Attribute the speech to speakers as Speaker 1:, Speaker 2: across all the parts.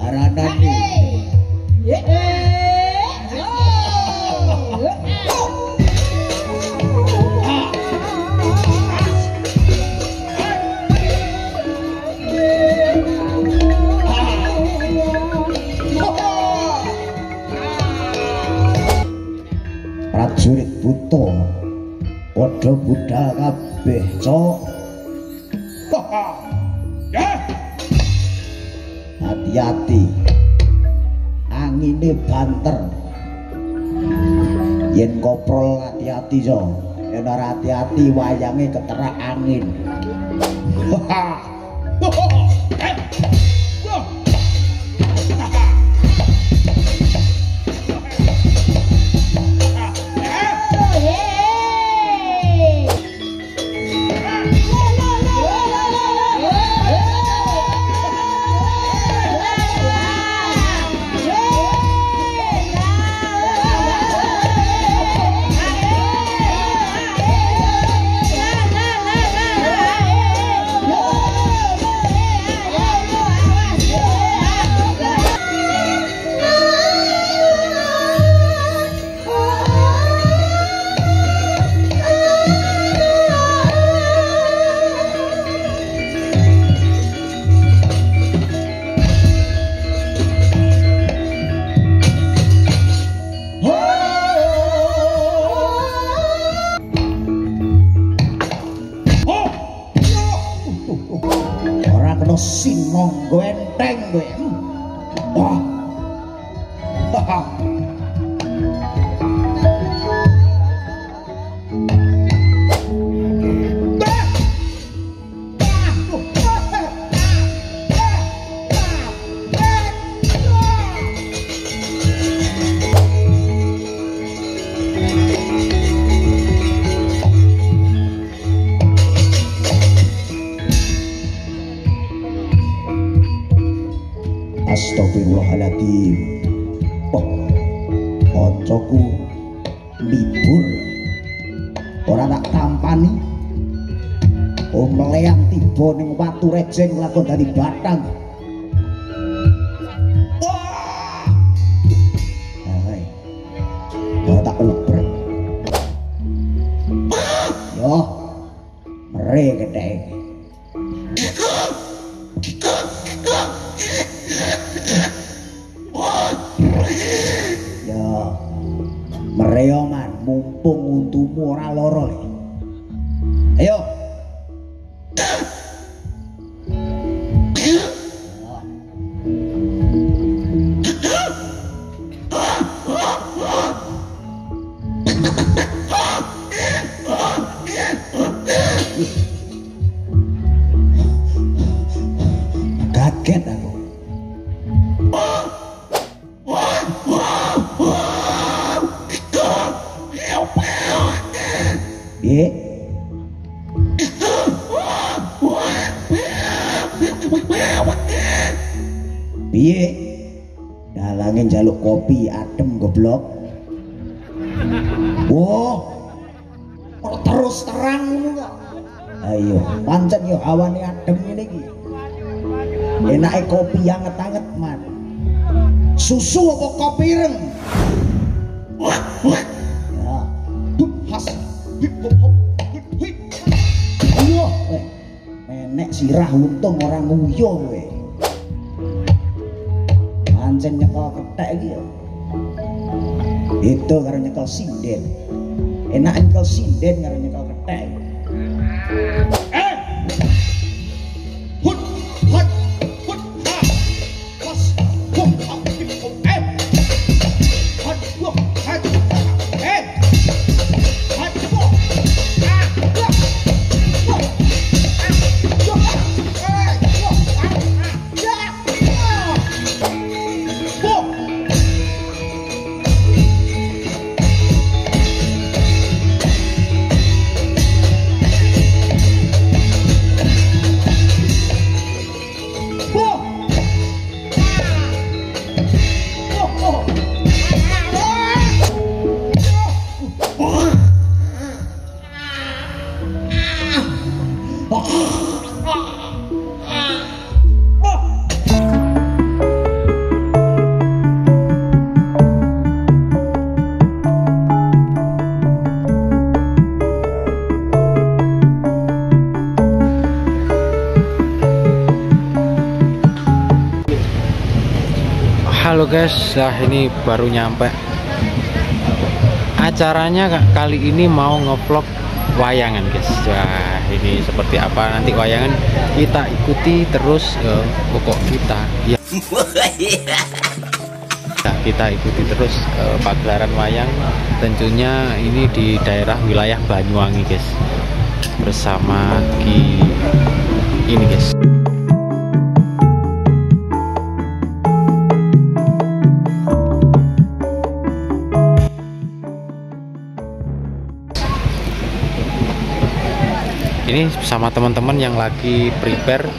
Speaker 1: aranane prajurit buta padha budal kabeh cok. Hati-hati angine banter yen koprol hati-hati cok, yen ora hati-hati wayange keterak angin. Sinonggo enteng kowe. Wah. Astagfirullahaladzim. Oh, koncoku libur ora tak tampani. Oh meleang tiba ning watu rejeng lakon dari batang. Wah. Hai. Ora tak uber. Yo. Mere gede. Ya mereo man mumpung untumu ora loro. Ayo kaget aku. Piye? Piye? Dalange njaluk kopi adem goblok. Wah. Terus terang ngono kok. Ayo, pancen yo hawane adem ngene iki. Enake kopi anget-anget man. Susu apa kopi ireng? Ya. Has. Iya, nenek sirah untung orang nguyo kowe. Pancen nyekel kethek iki ya. Itu karo nyekel sinden. Enak nyekel sinden karo nyekel kethek.
Speaker 2: Halo guys, ini baru nyampe. Acaranya kali ini mau ngevlog wayangan guys. Wah, ini seperti apa nanti wayangan, kita ikuti terus pokok kita ya. Nah, kita ikuti terus pagelaran wayang. Tentunya ini di daerah wilayah Banyuwangi guys, bersama Ki ini guys. Ini sama teman-teman yang lagi prepare.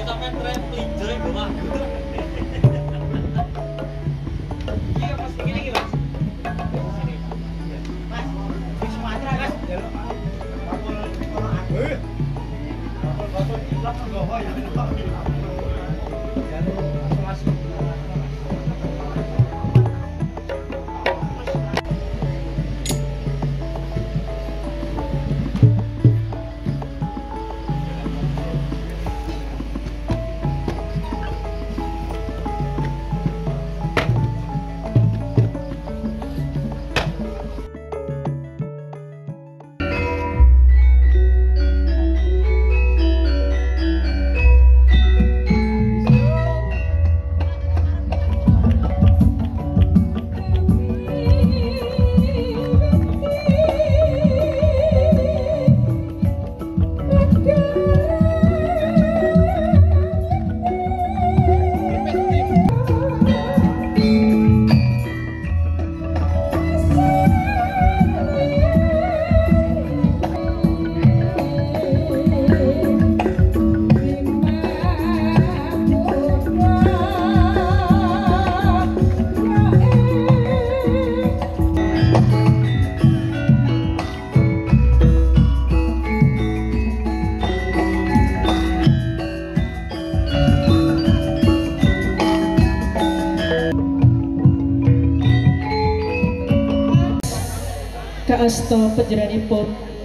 Speaker 3: Kaasta panjenenganipun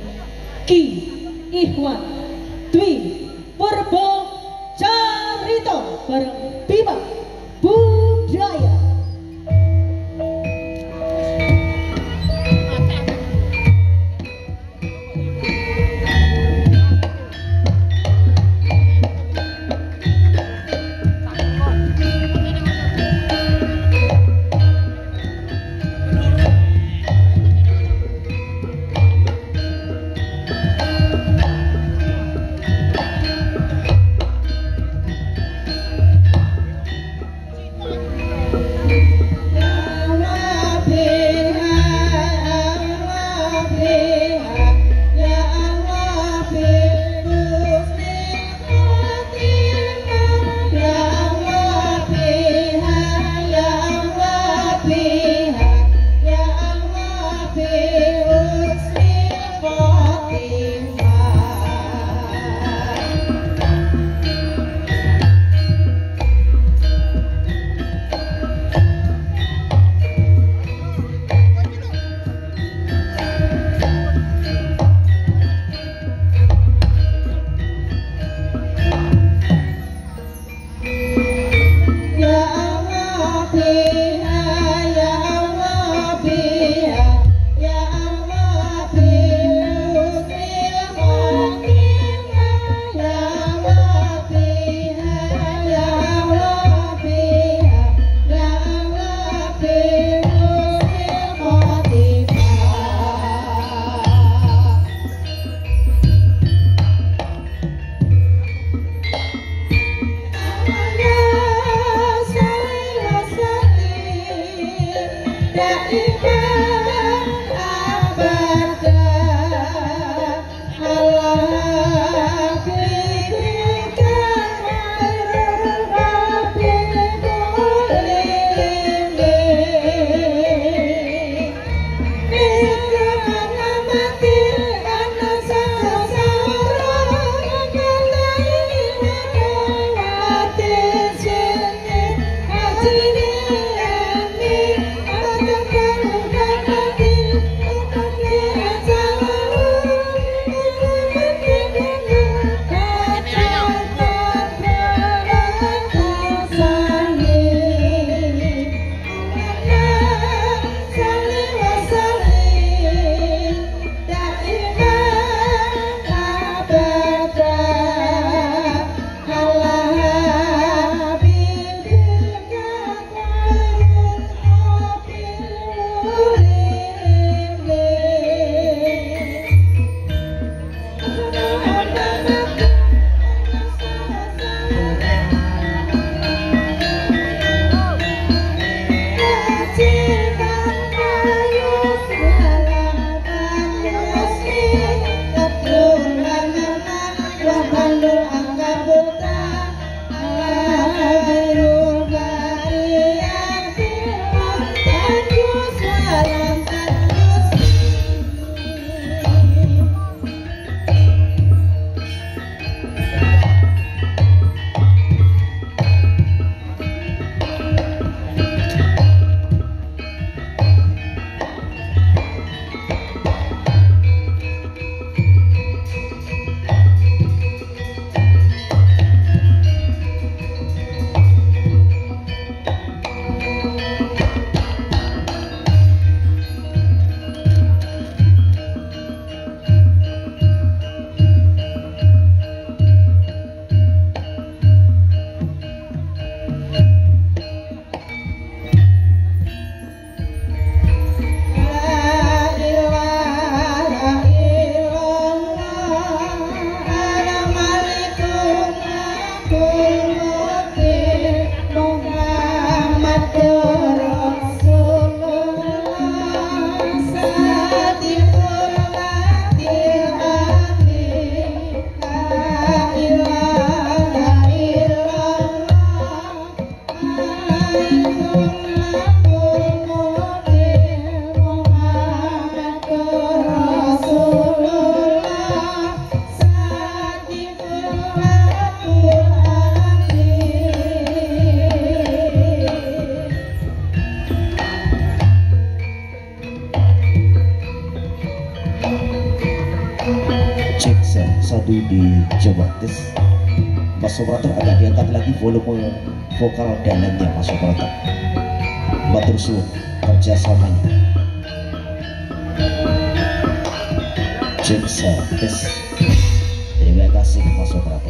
Speaker 3: Ki Ihwan Dwi Purbo Carito bareng Bima Budaya. Hati ini,
Speaker 1: satu dicoba tes. Mas operator agak diangkat lagi volume vokal dananya Mas operator. Matur suwun kerjasamanya. Jeksa tes. Terima kasih Mas operator.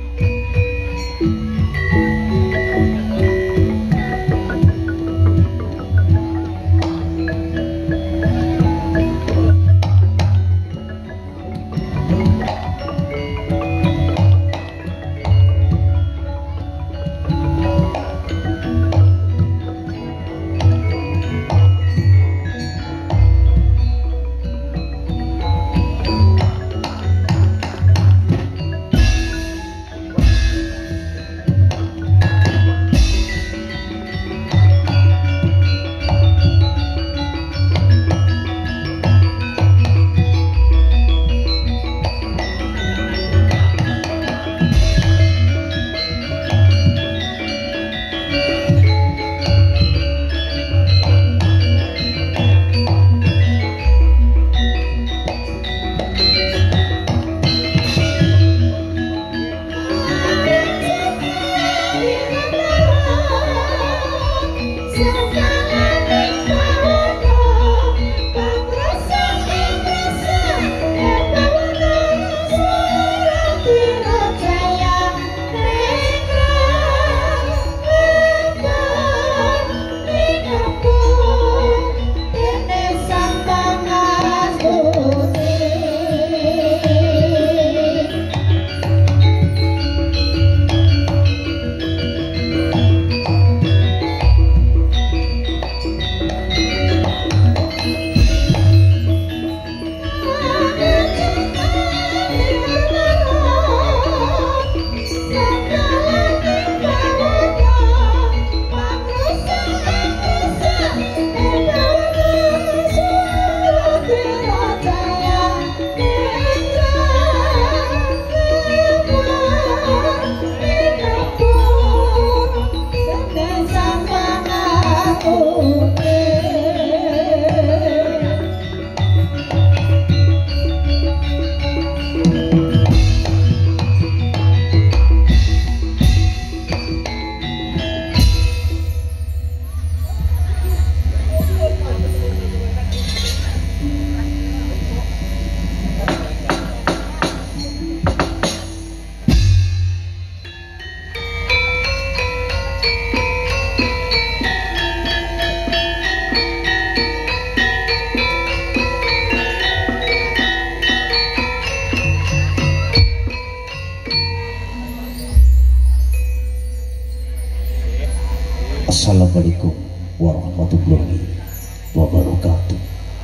Speaker 1: Assalamualaikum warahmatullahi wabarakatuh.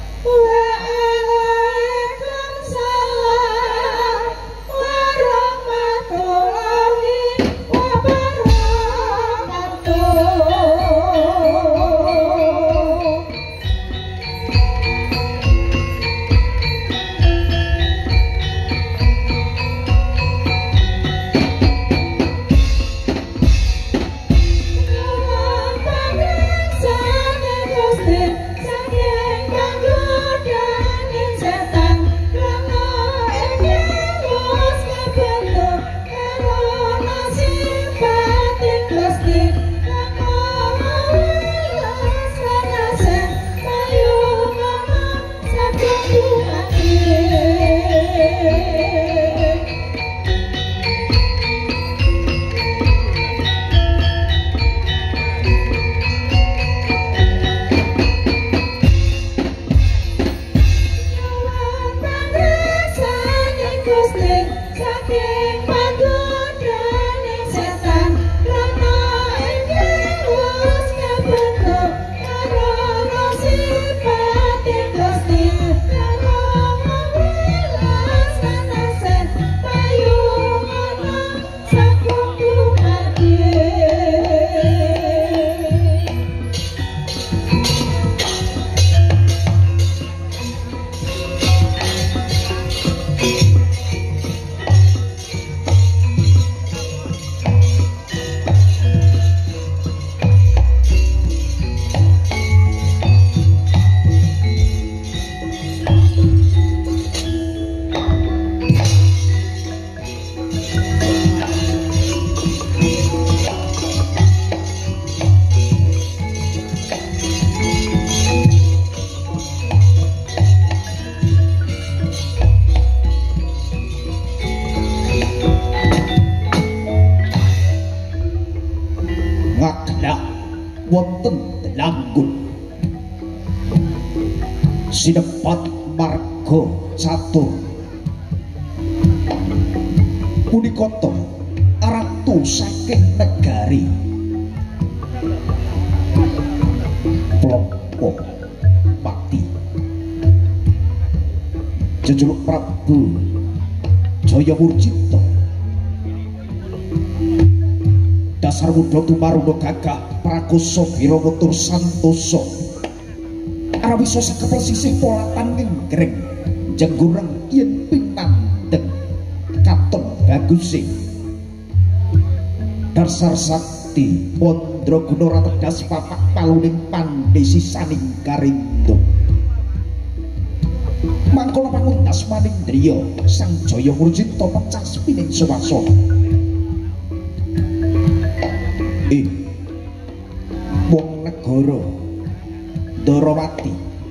Speaker 3: Waalaikumsalam warahmatullahi wabarakatuh.
Speaker 1: wonten Delanggung sinepat marga catur punika ratu saking negari Ploko Pati jejuluk Prabu Jaya Murcita dasar muda tumaruna gagah prakoso wirama tur santosa arawisa sakepel sisih polatan ngengreng jenggureng yen pinandheng katon bagusing dasar sakti Pondraguna rategas papak paluning pandesi saning karindo mangkala panguntas maning driya sang Jaya Murcita pecah spining swasana wong negara Darawati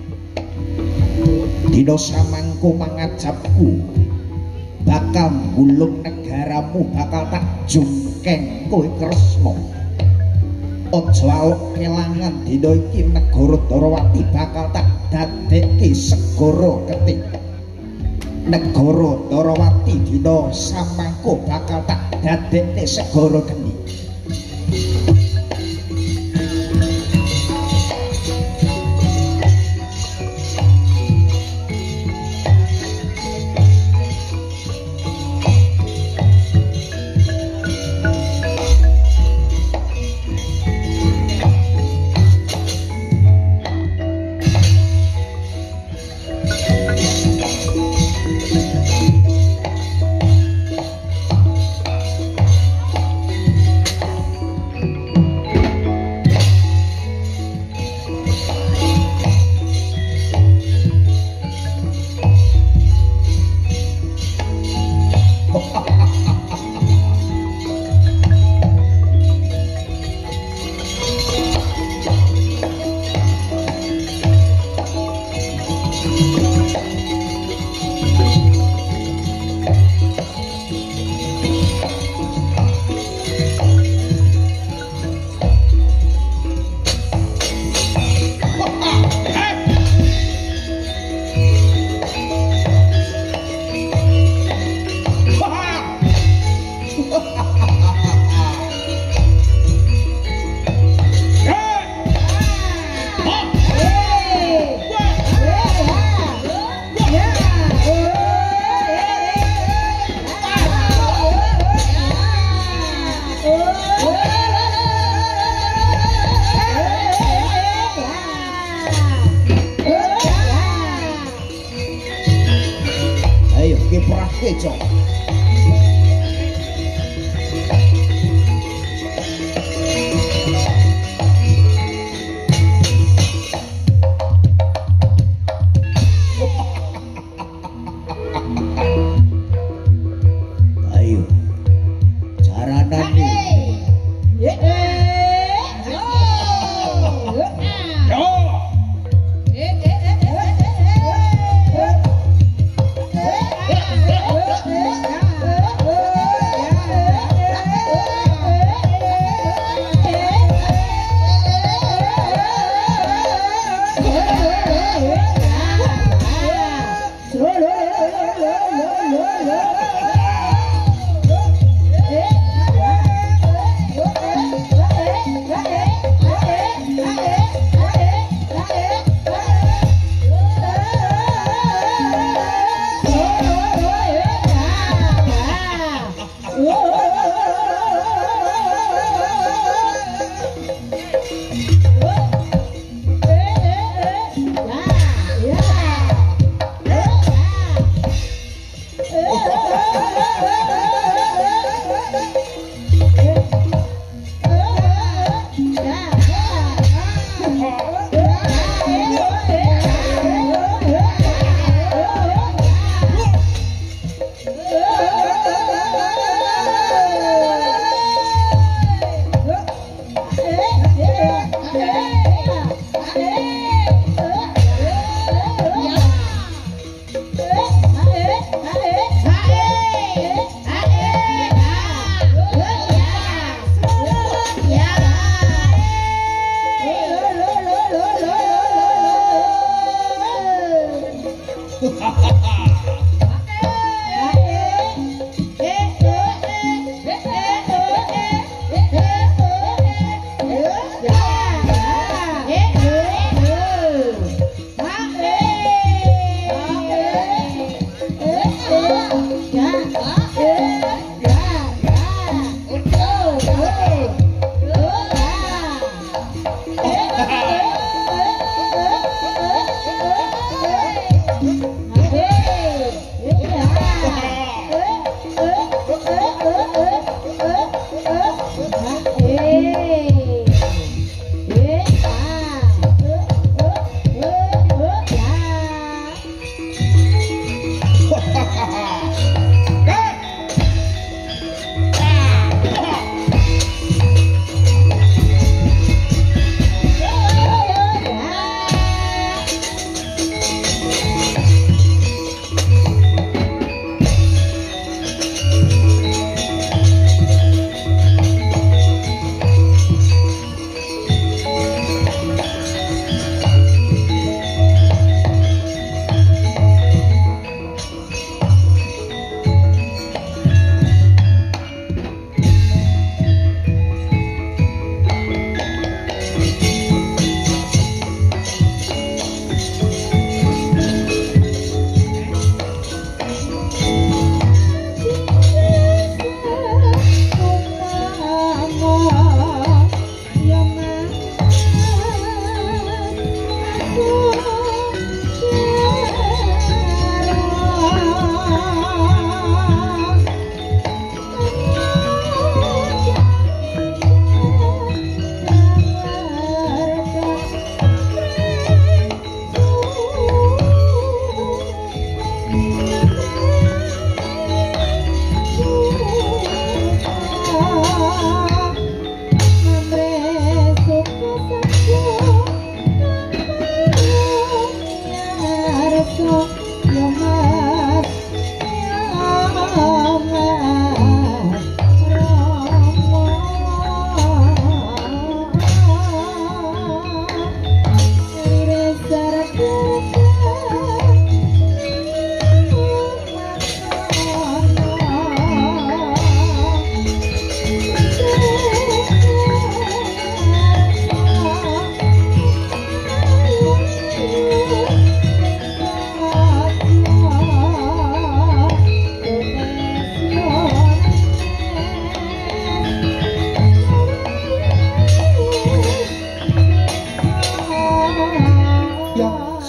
Speaker 1: dina samangko mangajabku bakal gulung negaramu bakal tak jungkeng kowe Kresna aja alok kelangan dina iki negara Darawati bakal tak dadekke segara ketik negara Darawati dina samangko bakal tak dadekke segara geni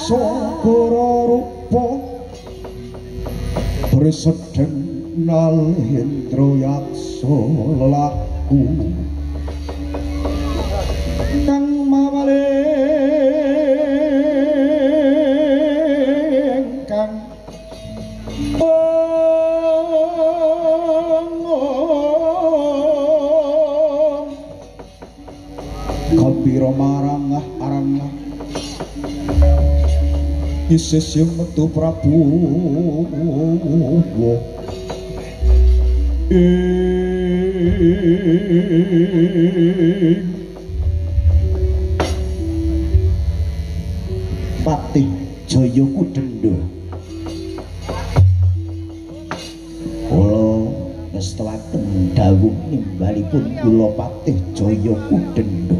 Speaker 1: Sogoro rupa Bersedeng Nalendra yaksa lelaku Kang mawaling Kang Gembira marangah arangah Isis yang metu Prabu Patih Jaya Kudenda kula ngestelaken dawuh nimbalipun kula Patih Jaya Kudenda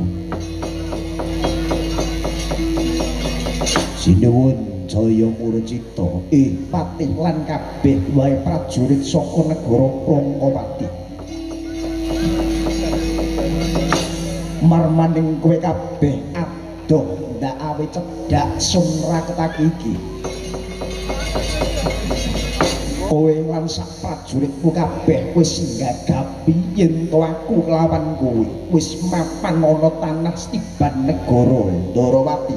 Speaker 1: sinuwun Jaya Murcita Patih lan kabeh wae prajurit saka negara Prangkapati marmaning kowe kabeh adoh ndak awe cedhak sumraketake iki kowe lan sak prajuritku kabeh wis nggagapi yen to aku kelawan kowe wis mapan ana tanah Stiban negara Ndarawati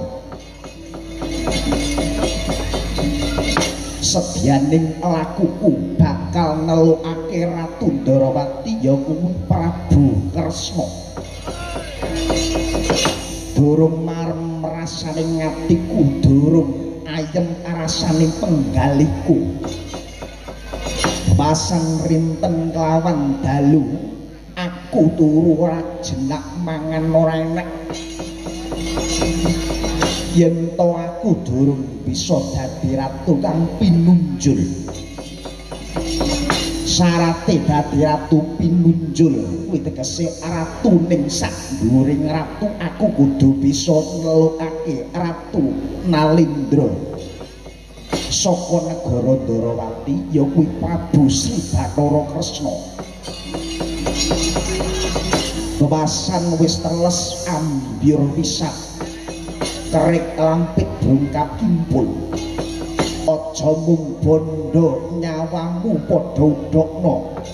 Speaker 1: sedyaning lakuku bakal nelukake Ratu Ndarawati ya kuwi Prabu Kresna durung marem rasaning atiku durung ayem rasaning penggaliku pasang rinten kelawan dalu aku turu ora jenak mangan ora enak yen to aku durung bisa dadi ratu kang pinunjul syarate dadi ratu pinunjul kuwi tegese ratu ning sak dhuwuring ratu aku kudu bisa nelukake Ratu Nalendra saka negara Ndarawati ya kuwi Prabu Sri Bathara Kresna bebasan wis teles ambir pisan kerik lampit bungkap kimpul aja mung bondo nyawamu padha udhakna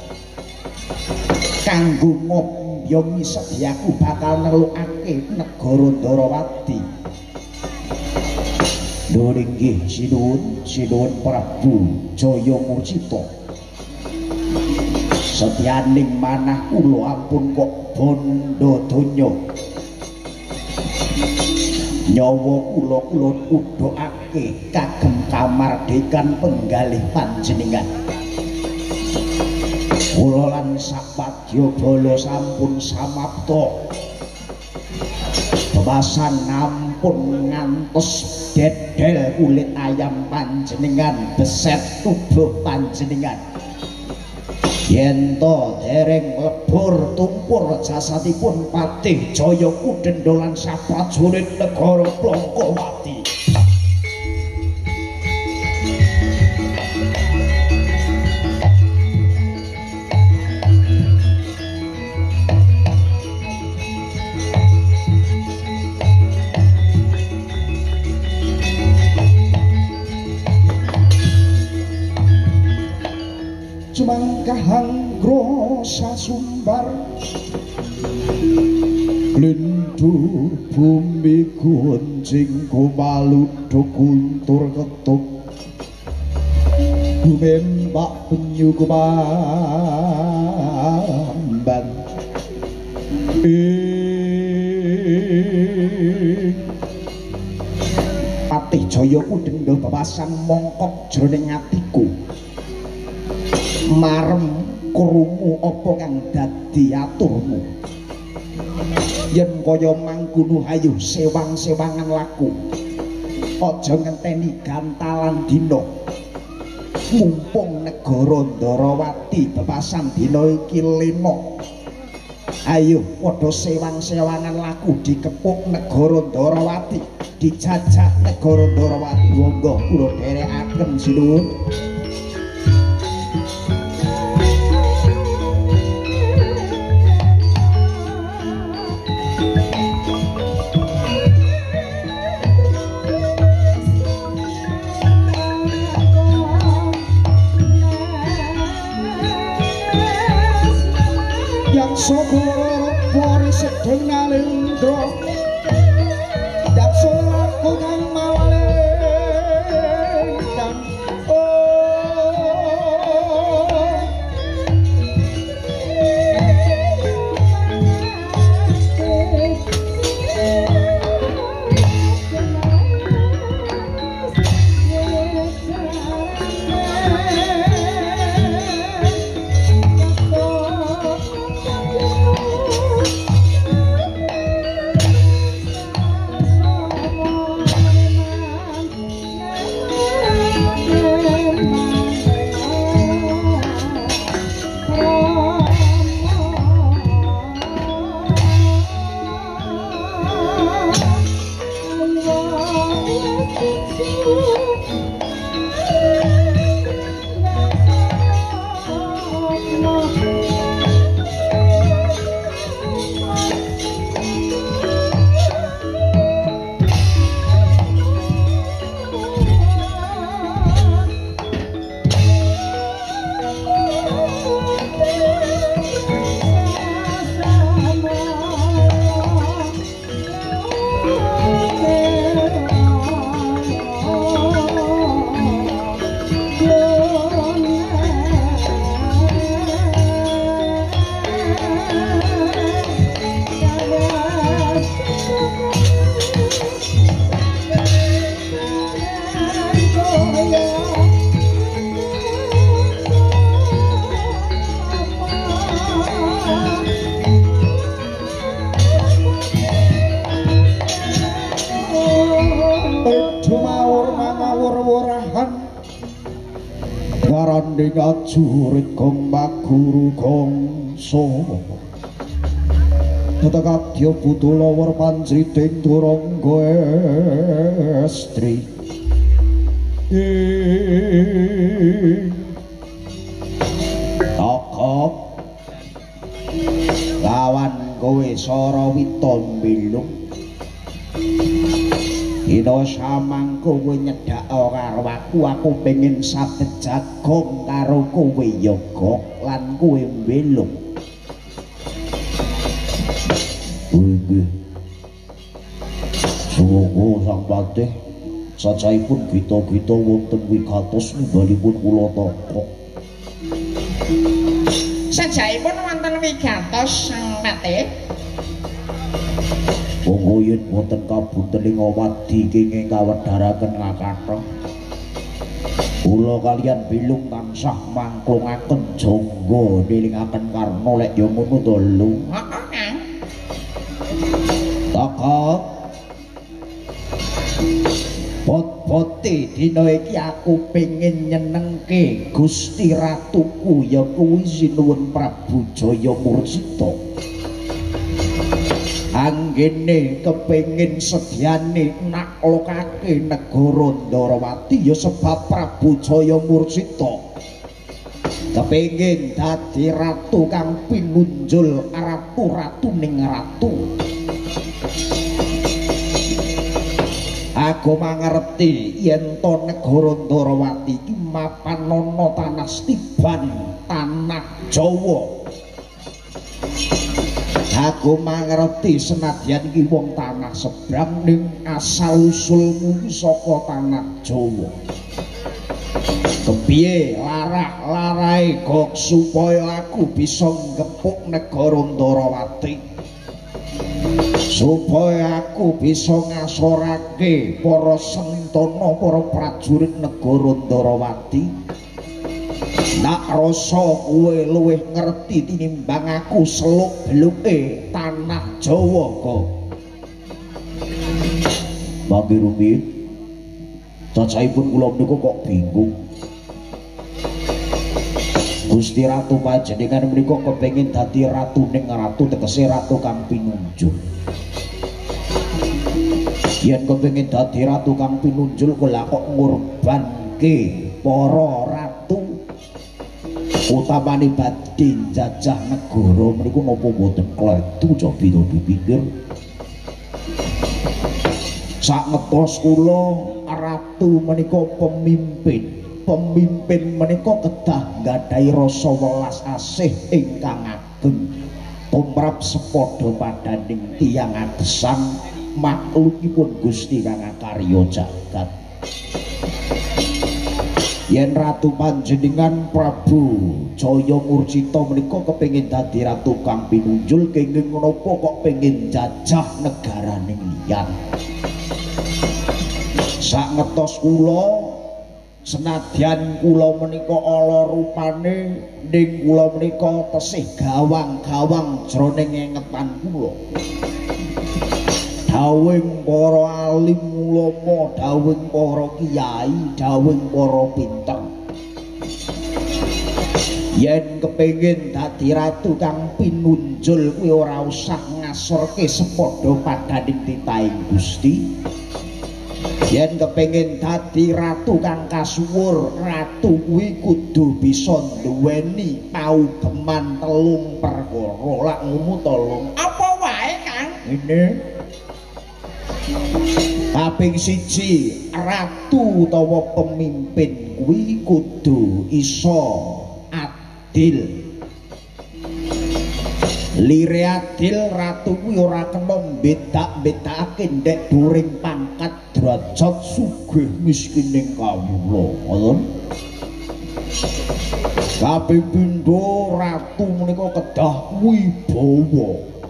Speaker 1: kanggo ngombyomi sedyaku bakal nelukake negara Ndarawati nuwun inggih sinuwun Prabu Jaya Murcita sedyaning manah kula ampun kok bondo donya nyawa kula udhakake kagem kamardikan penggalih panjenengan kula lan sak wadyabala sampun samapta bebasan ampun ngantos dedel kulit ayam panjenengan beset tubuh panjenengan yen to dereng lebur tumpur jasadipun Patih Jaya Kudenda lan saprajurit negara Prangkapati Mangkahanggra sasumbar lindur bumi gunjing kumaluduk kuntur ketuk lumembak penyu kumambang Patih Jaya Kudenda bebasan mongkok jroning atiku marem krungu apa kang dadi aturmu yen kaya mangkono hayu sewang-sewangan laku aja ngenteni gantalan dina mumpung negara Ndarawati bebasan dina iki lena ayo padha sewang-sewangan laku dikepuk negara Ndarawati dijajah negara Ndarawati monggo kula dherekaken sinuwun Chandra daksa aku kang malengkan Waranding ajurit gong maguru gongso Tetekadya butula war panjriting turangga estri Tokok lawan kowe Sarawita mbilung Ino samang kowe nyedak karo aku pengen sabet jagong karo kowe yoga lan kowe mbelung. Nggih. Suwoko Sang Patih sacaipun gita-gita wonten wigatos nimbalipun kula Tokok.
Speaker 3: Sajaipun wonten wigatos Sang Patih.
Speaker 1: Monggo yen boten kabuntening wadi kenging kawedharaken ngakatha. Kula kaliyan bilung tansah mangklungaken jangga nilingaken karna lek ya ngono to lho.
Speaker 3: Heeh, Kang.
Speaker 1: Tokok. Pot-pote dina iki aku pengin nyenengke Gusti Ratuku ya kuwi Sinuwun Prabu Jaya Mursita. Anggene kepengin sediane naklokake negara Ndarawati ya sebab Prabu Jaya Mursita kepengin dadi ratu kang pinunjul ratu-ratuning ratu. Aku mangerti yen to negara Ndarawati iki mapan ana tanah Stiban, tanah Jawa. Aku mangerti senadyan iki wong tanah sebrang ning asal usulmu saka tanah Jawa. Kepiye larah-larahe kok supaya aku bisa ngepuk negara Ndarawati. Supaya aku bisa ngasorake para sentana, para prajurit negara Ndarawati. Nak rasa kowe luwih ngerti tinimbang aku seluk-beluke tanah Jawa kok. Mangke rumiyin cacaipun kula menika kok bingung. Gusti Ratu panjenengan menika kepengin dadi ratu ning ratu tegese ratu kang pinunjul. Yen kepengin dadi ratu kang pinunjul kok ngorbanke para ratu utamane badhe njajah negara mriku napa mboten kletu cobi to dipikir. Sak ngetos kula ratu menika pemimpin menika kedah nggadahi rasa welas asih ingkang ageng. tumrap sepadha padaning tiyang agesang makhlukipun Gusti kang karya jagat. Yen ratu panjenengan Prabu Jaya Murcita menika kepengin dadi ratu kang pinunjul kenging menapa kok pengin jajah negaraning liyan. Sak ngetos kula senadyan kula menika ala rupane ning kula menika tesih gawang-gawang jroning engetan kula. Dawing para alim ulama, dawing para kiai, dawing para pinter. Yen kepengin dadi ratu kang pinunjul kuwi ora usah ngasorke sepadha padaning titahing Gusti. Yen kepengin dadi ratu kang kasuwur, ratu kuwi kudu bisa duweni paugeman 3 perkara. Lak ngono to, Lung.
Speaker 3: Apa wae, Kang?
Speaker 1: Ngene. Kaping 1, ratu utawa pemimpin kuwi kudu iso adil. Lire adil, ratu kuwi ora kena bedak-bedakake ndek dhuwuring pangkat derajat sugih miskining kawula. Ngoten. Kaping 2, ratu menika kedah wibawa.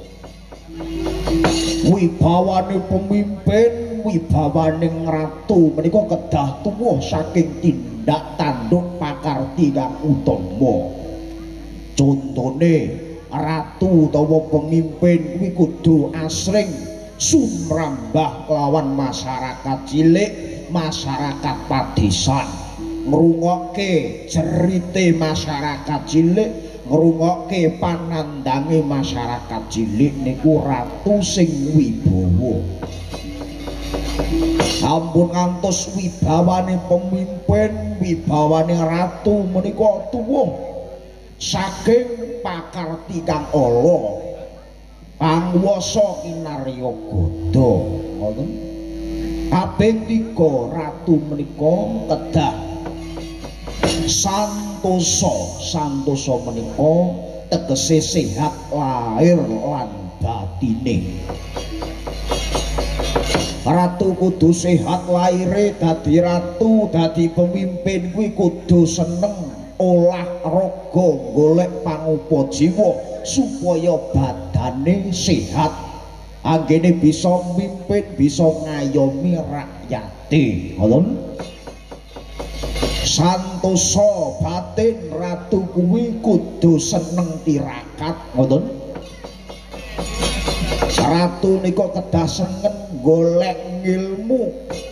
Speaker 1: Wibawane pemimpin, wibawaning ratu menika kedah tuwuh saking tindak tanduk pakarti kang utama. Contone ratu utawa pemimpin kuwi kudu asring sumrambah kelawan masyarakat cilik, masyarakat padesan, ngrungokke cerite masyarakat cilik, ngrungokke panandange masyarakat cilik niku ratu sing wibawa. Ampun ngantos wibawane pemimpin, wibawane ratu menika tuwuh saking pakarti kang ala, panguwasa kinarya gada. Ngoten. Kaping 3, ratu menika kedah santosa. Santosa menika tegese sehat lahir lan batine. Ratu kudu sehat lahire, dadi ratu, dadi pemimpin kuwi kudu seneng olah raga, golek pangupa jiwa supaya badane sehat, anggene bisa mimpin, bisa ngayomi rakyate. Ngoten. Santosa batin, ratu kuwi kudu seneng tirakat. Ngoten. Ratu nika kedah seneng golek ilmu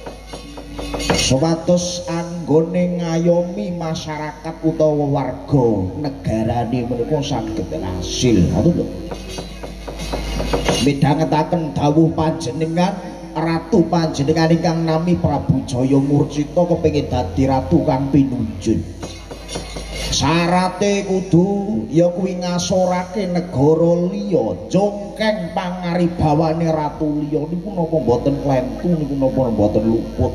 Speaker 1: supados anggone ngayomi masyarakat utawa warga negarane menika saged hasil. Ngoten lho. Midhangetaken dawuh panjenengan, ratu panjenengan ingkang nami Prabu Jaya Murcita kepengin dadi ratu kang pinunjul. Syarate kudu ya kuwi ngasorake negara liya, jongkeng pangaribawane ratu liya niku napa mboten klentu, niku napa mboten luput.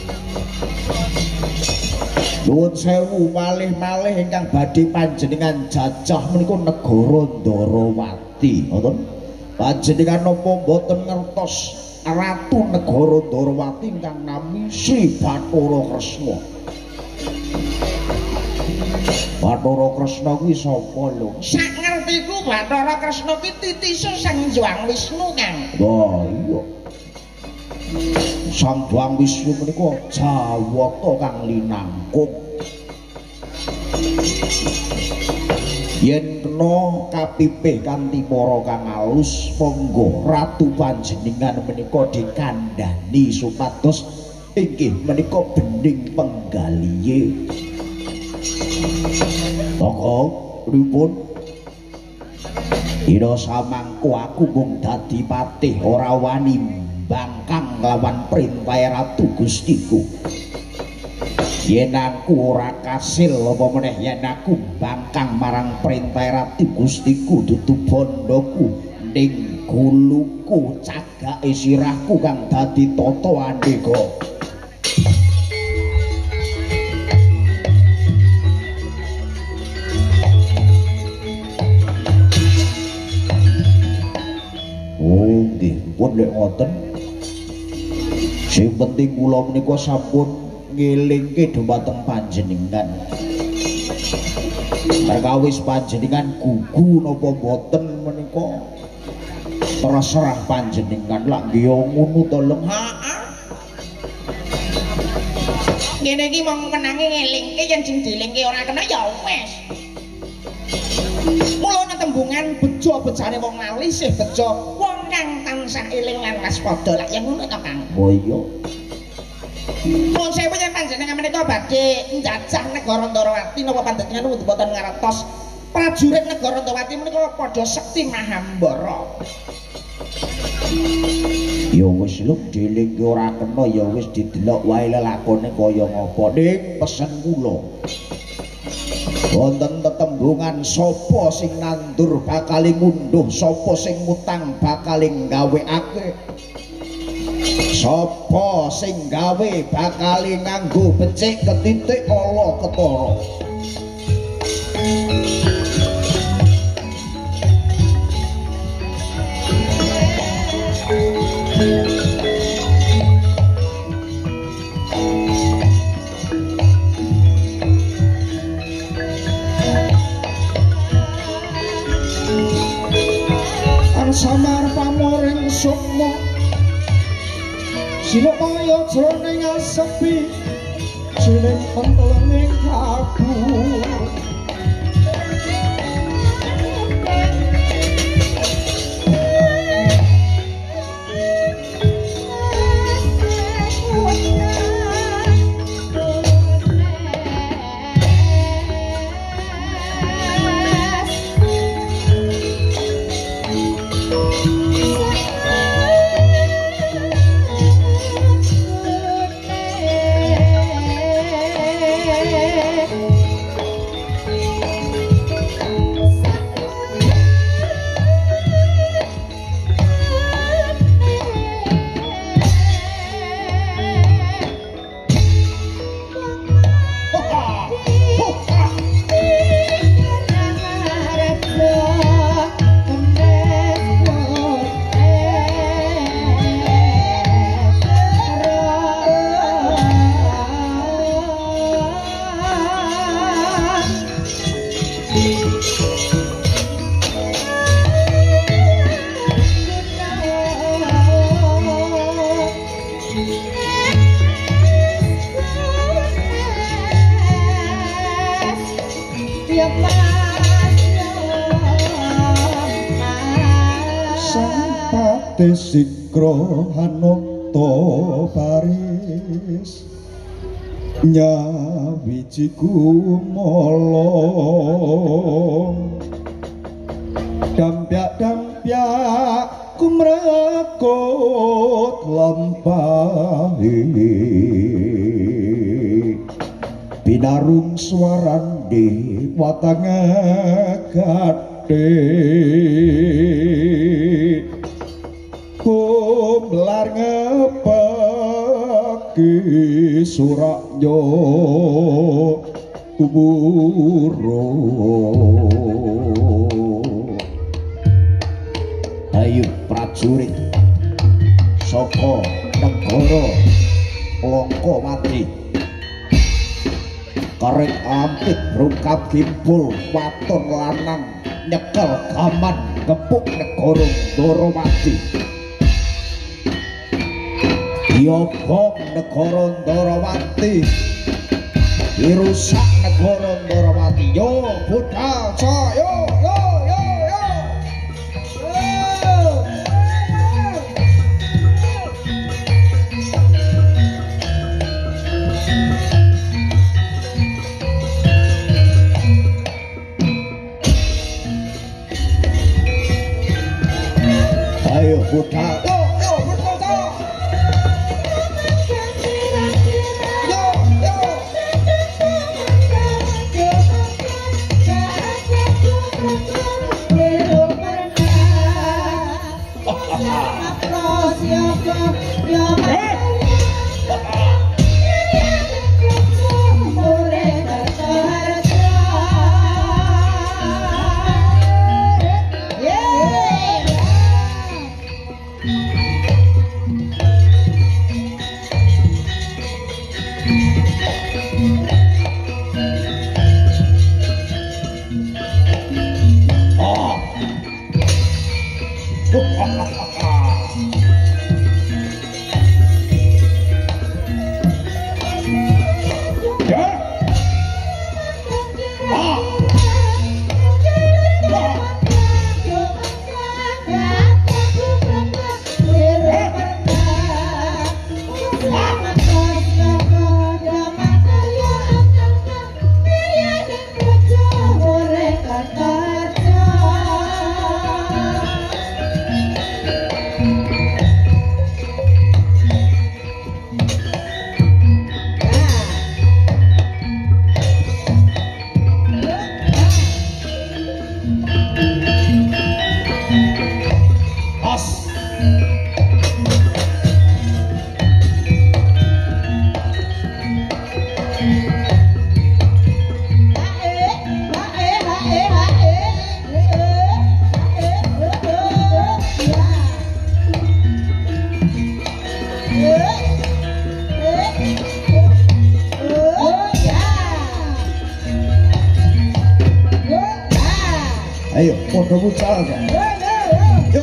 Speaker 1: Nuwun sewu, malih-malih ingkang badhe panjenengan jajah menika negara Ndarawati. Ngoten. Panjenengan napa mboten ngertos ratu negara Ndarawati ingkang nami Sri Bathara Kresna. Bathara Kresna kuwi sapa lho?
Speaker 3: Sak ngertiku Bathara Kresna kuwi titise Sang Hyang Wisnu, Kang.
Speaker 1: Wah, iya. Sang Hyang Wisnu menika Jawata kang linangkung. Yen kena kapipih kanthi para kang alus, monggo ratu panjenengan menika dikandhani supados inggih menika bening penggalihe. Pokok pripun? Ira samangku aku mung dadi patih ora wani mbangkang lawan perintah ratu Gustiku. Yen aku ora kasil apa meneh yen aku mbangkang marang perintah ratu Gustiku dudu bondoku ning guluku cagake sirahku kang dadi tata andega. pripun lek ngoten. Sing penting kula menika sampun ngelingke dhumateng panjenengan. Perkawis panjenengan gugu napa boten menika terserah panjenengan lak nggih ngono to lho.
Speaker 3: Ngene iki mong menangi ngelingke yen sing dilingke ora kena ya wis. Mula tembungan bejo bejane wong lali sih bejo wong kang tansah eling lan waspada lak yen ngono to Kang.
Speaker 1: Oh iya.
Speaker 3: Mun sewu yen panjenengan menika badhe njajah negara Ndarawati napa panjenengan mboten ngertos prajurit negara Ndarawati menika padha sekti Mahambara.
Speaker 1: Ya wis lho dilingke ora kena ya wis didelok wae lelakone kaya ngapa ning pesen kula. Wonten tetembungan sapa sing nandur bakal ngunduh, sapa sing mutang bakal nggaweake. Sapa sing gawe bakal nganggo becik ketitik ala ketara. Samar pamoring sukma sila kaya jroning sepi jeneng pentelenging kabur. Sikro hanokto paris nyawijiku molong dampyak kumrekot lampahi binarung swarandi watanga gade kumlar ngepeki suraknya kuburo. Ayo prajurit saka negara Langkawati karek ampit rungkap kimpul waton lanang nyekel gaman gepuk negara Ndarawati. Yobong negara Ndarawati dirusak negara Ndarawati. Yo budal yo ayo budal padha mucal kan. Yuk.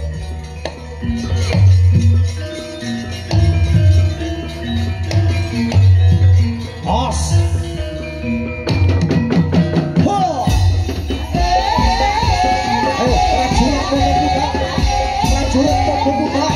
Speaker 1: Os. Ho. Ayo prajurit padha mucal. Prajurit padha mucal.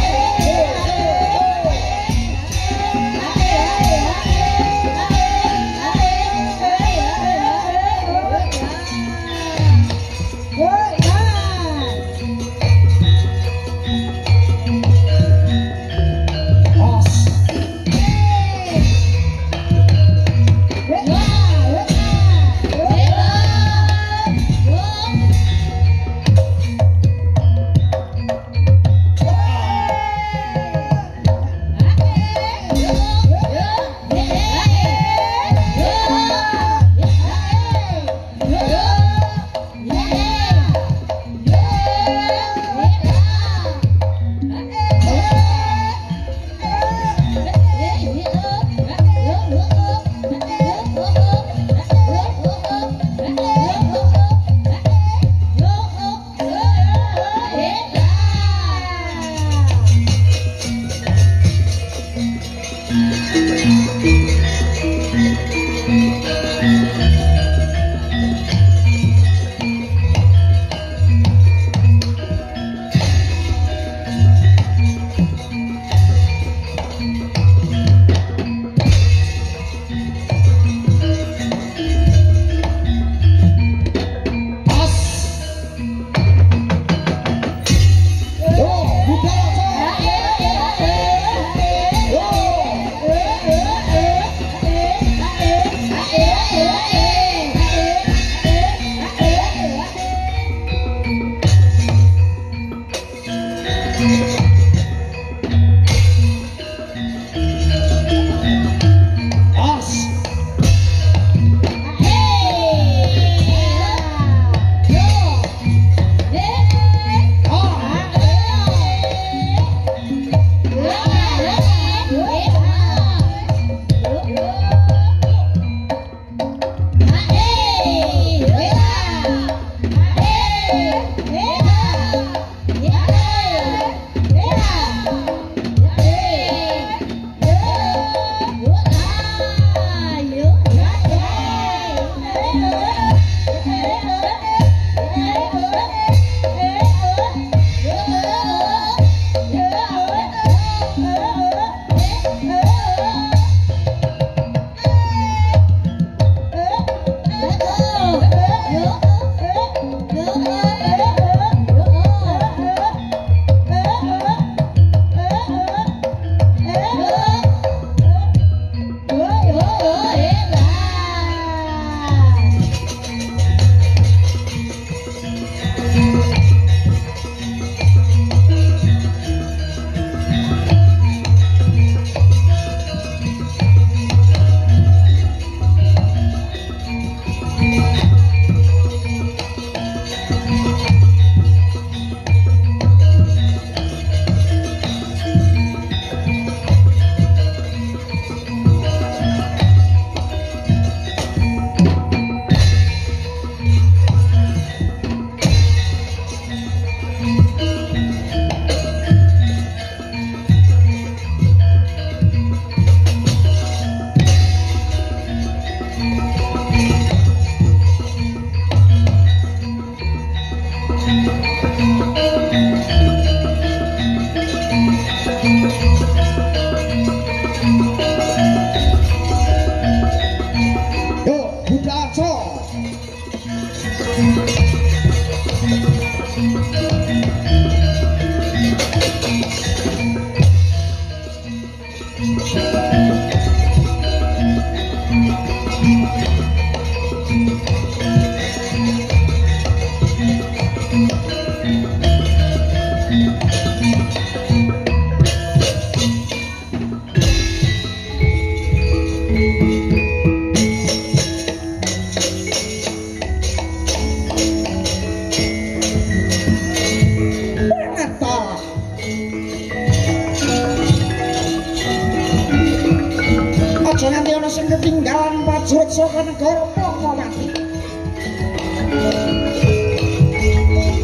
Speaker 3: ketinggalan prajurit saka negara Pangawati.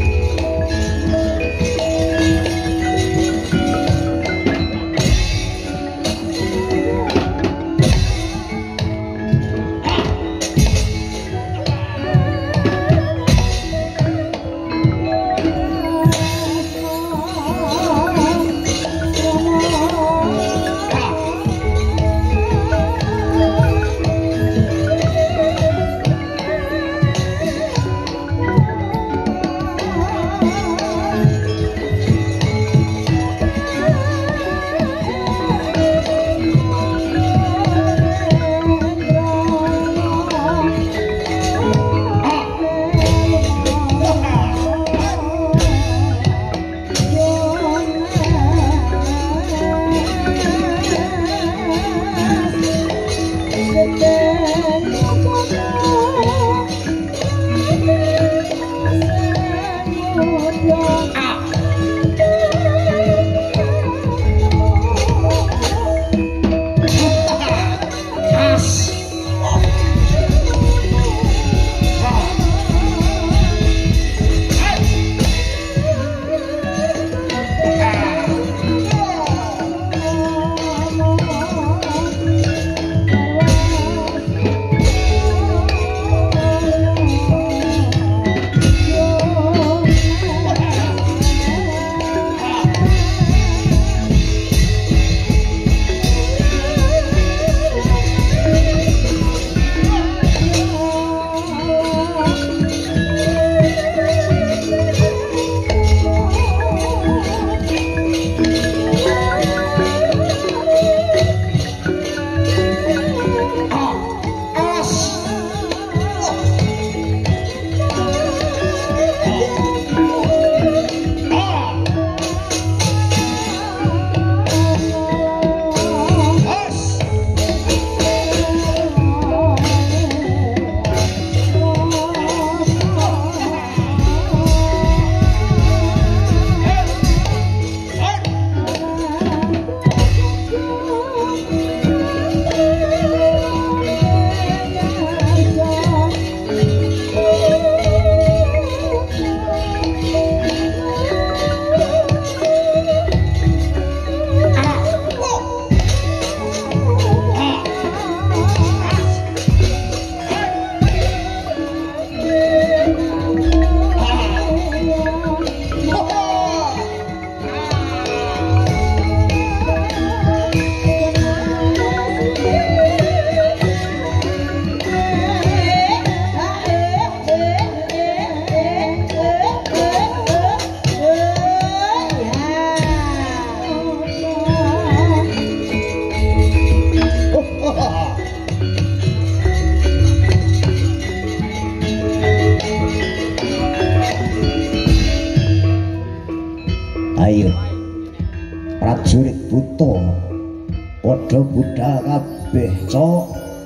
Speaker 1: padha budal kabeh, Cok.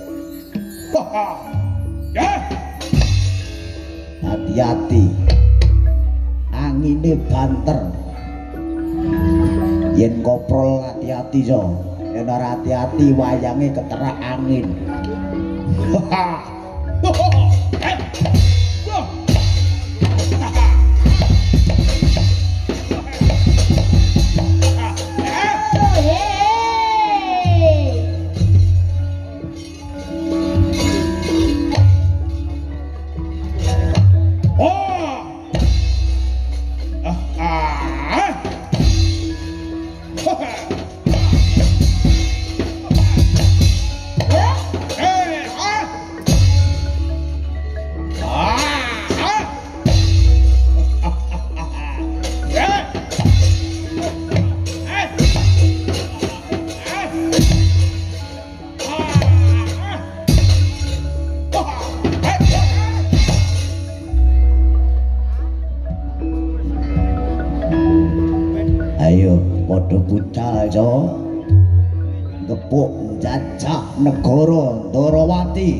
Speaker 3: Ya.
Speaker 1: Hati-hati. Angine banter. Yen koprol hati-hati, Cok. Yen ora hati-hati wayange keterak angin. Ayo padha budal, Cok. Ngepuk jajah negara Ndarawati.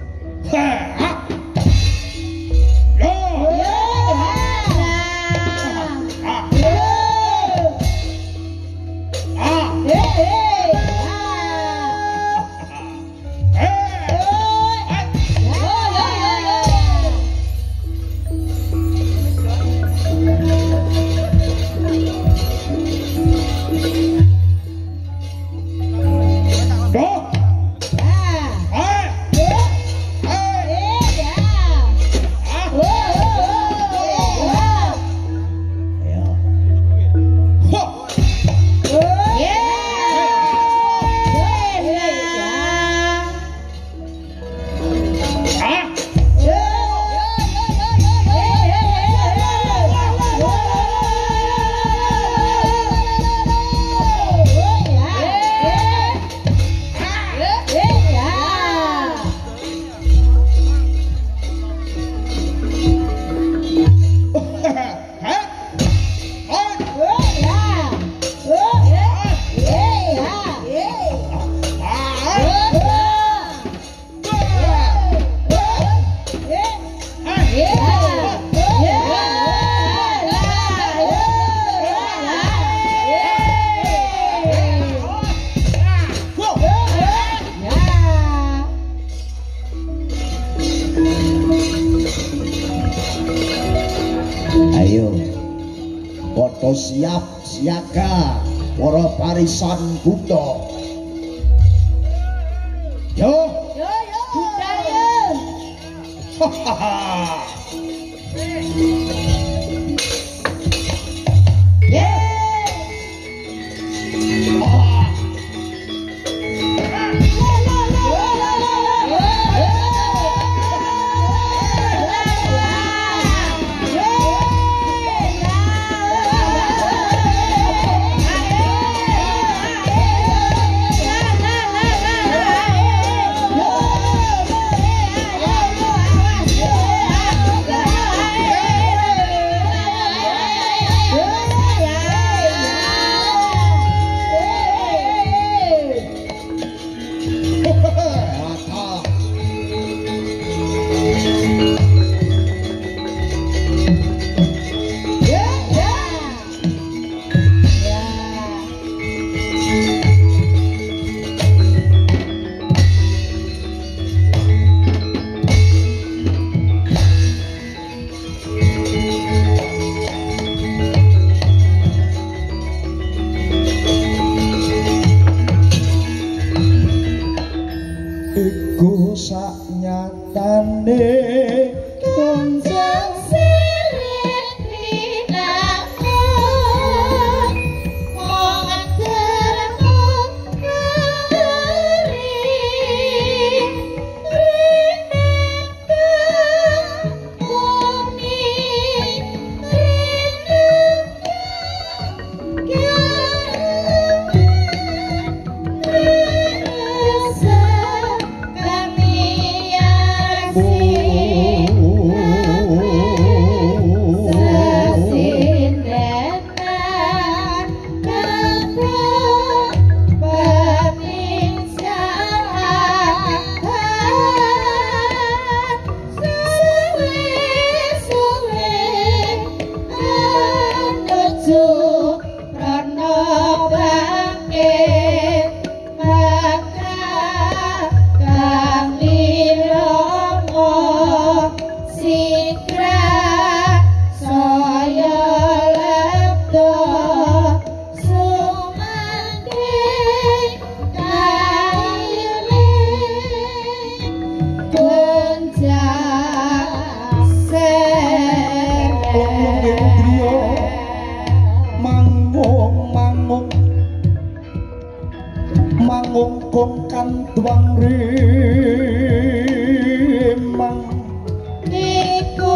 Speaker 1: Ayo padha siap siaga para parisan Buddha. Yo
Speaker 4: budal yo.
Speaker 1: Iku sak nyatane
Speaker 4: Kunjung sirik pinakon Mongat terkut ngeri Rinekang bumi Rinekang rasa kami yang
Speaker 1: pangungkung kanduang rimang
Speaker 4: iku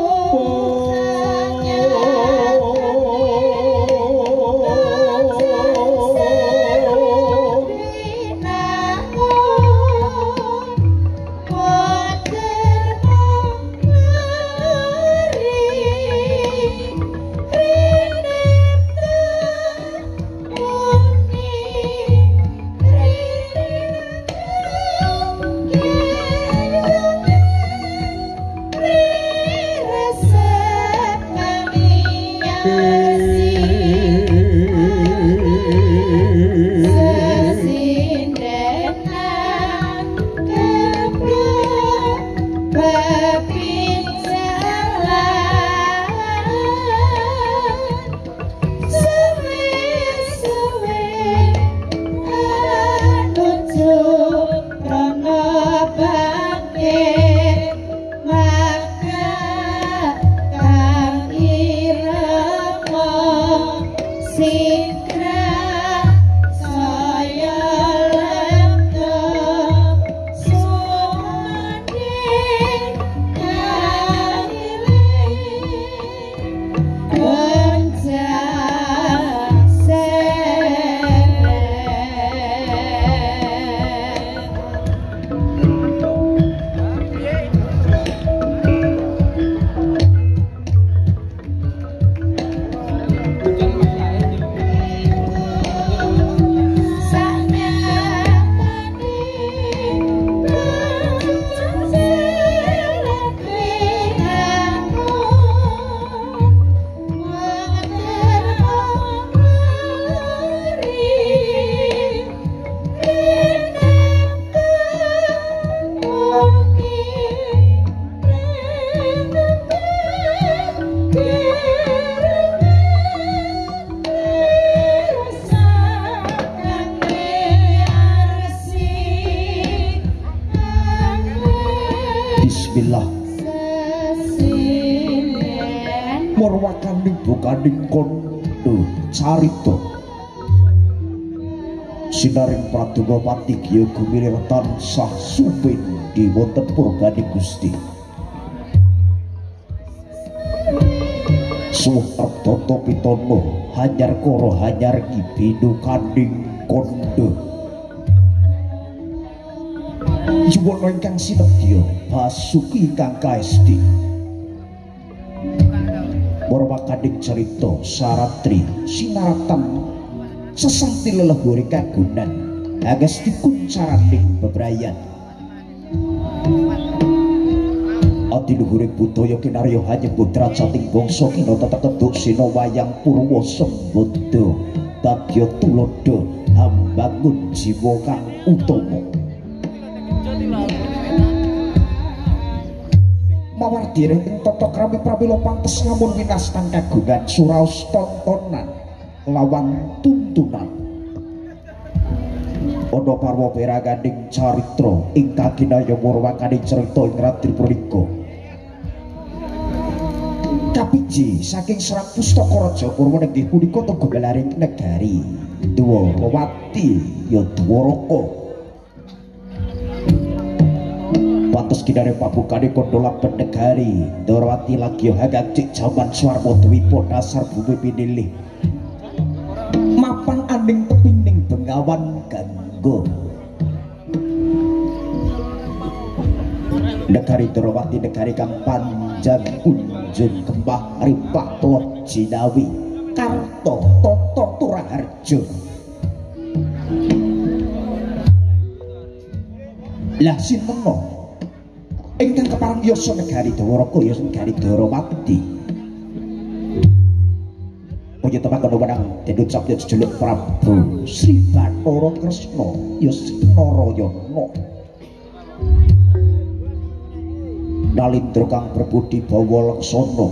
Speaker 1: Bismillah murwakaning bukaning kondo carita sinaring pradonga patigya gumilir tansah supindi wonten purbaning Gusti suh artata pitana hanyar kara hanyar ibinu kaning kondo Juwono ingkang sinebya Basuki ingkang kaesti Warwakaning cerita saratri sinaratan sesangti leluhur kagunan agas dikuncaraning bebrayan ati luhuring budaya kinarya hanyebut drajating bangsa kinata tekeduk sina wayang purwa sembada bagya tulodo hambangun jiwa kang utama mawardi ing tata krami pramila pantes ngamun winastan kagungan suraos tontonan lawan tuntunan ana parwa peraganing caritra ingkang kinaya murwakaning carita ing radri punika kapiji saking serat pustaka raja Kurwa inggih punika Tunggalaring negari Dwarawati ya Dwaraka Patus kinare pabukane kondola pendegari Dwarawati lagi hagacik jaman swarma dwipa dasar bumi pinilih mapan aning tepining bengawan ganggo negari Dwarawati negari kang panjang kunjung kembah ripak lok jinawi karto toto turaharjo lah sinten ingkang keparang yasa negari Dwaraka yasa negari Dwarawati kaya teman-teman menang dendut sabda jejuluk Prabu Sri Bathara Kresna yasa Narayana Nalindra kang berbudi bawa laksana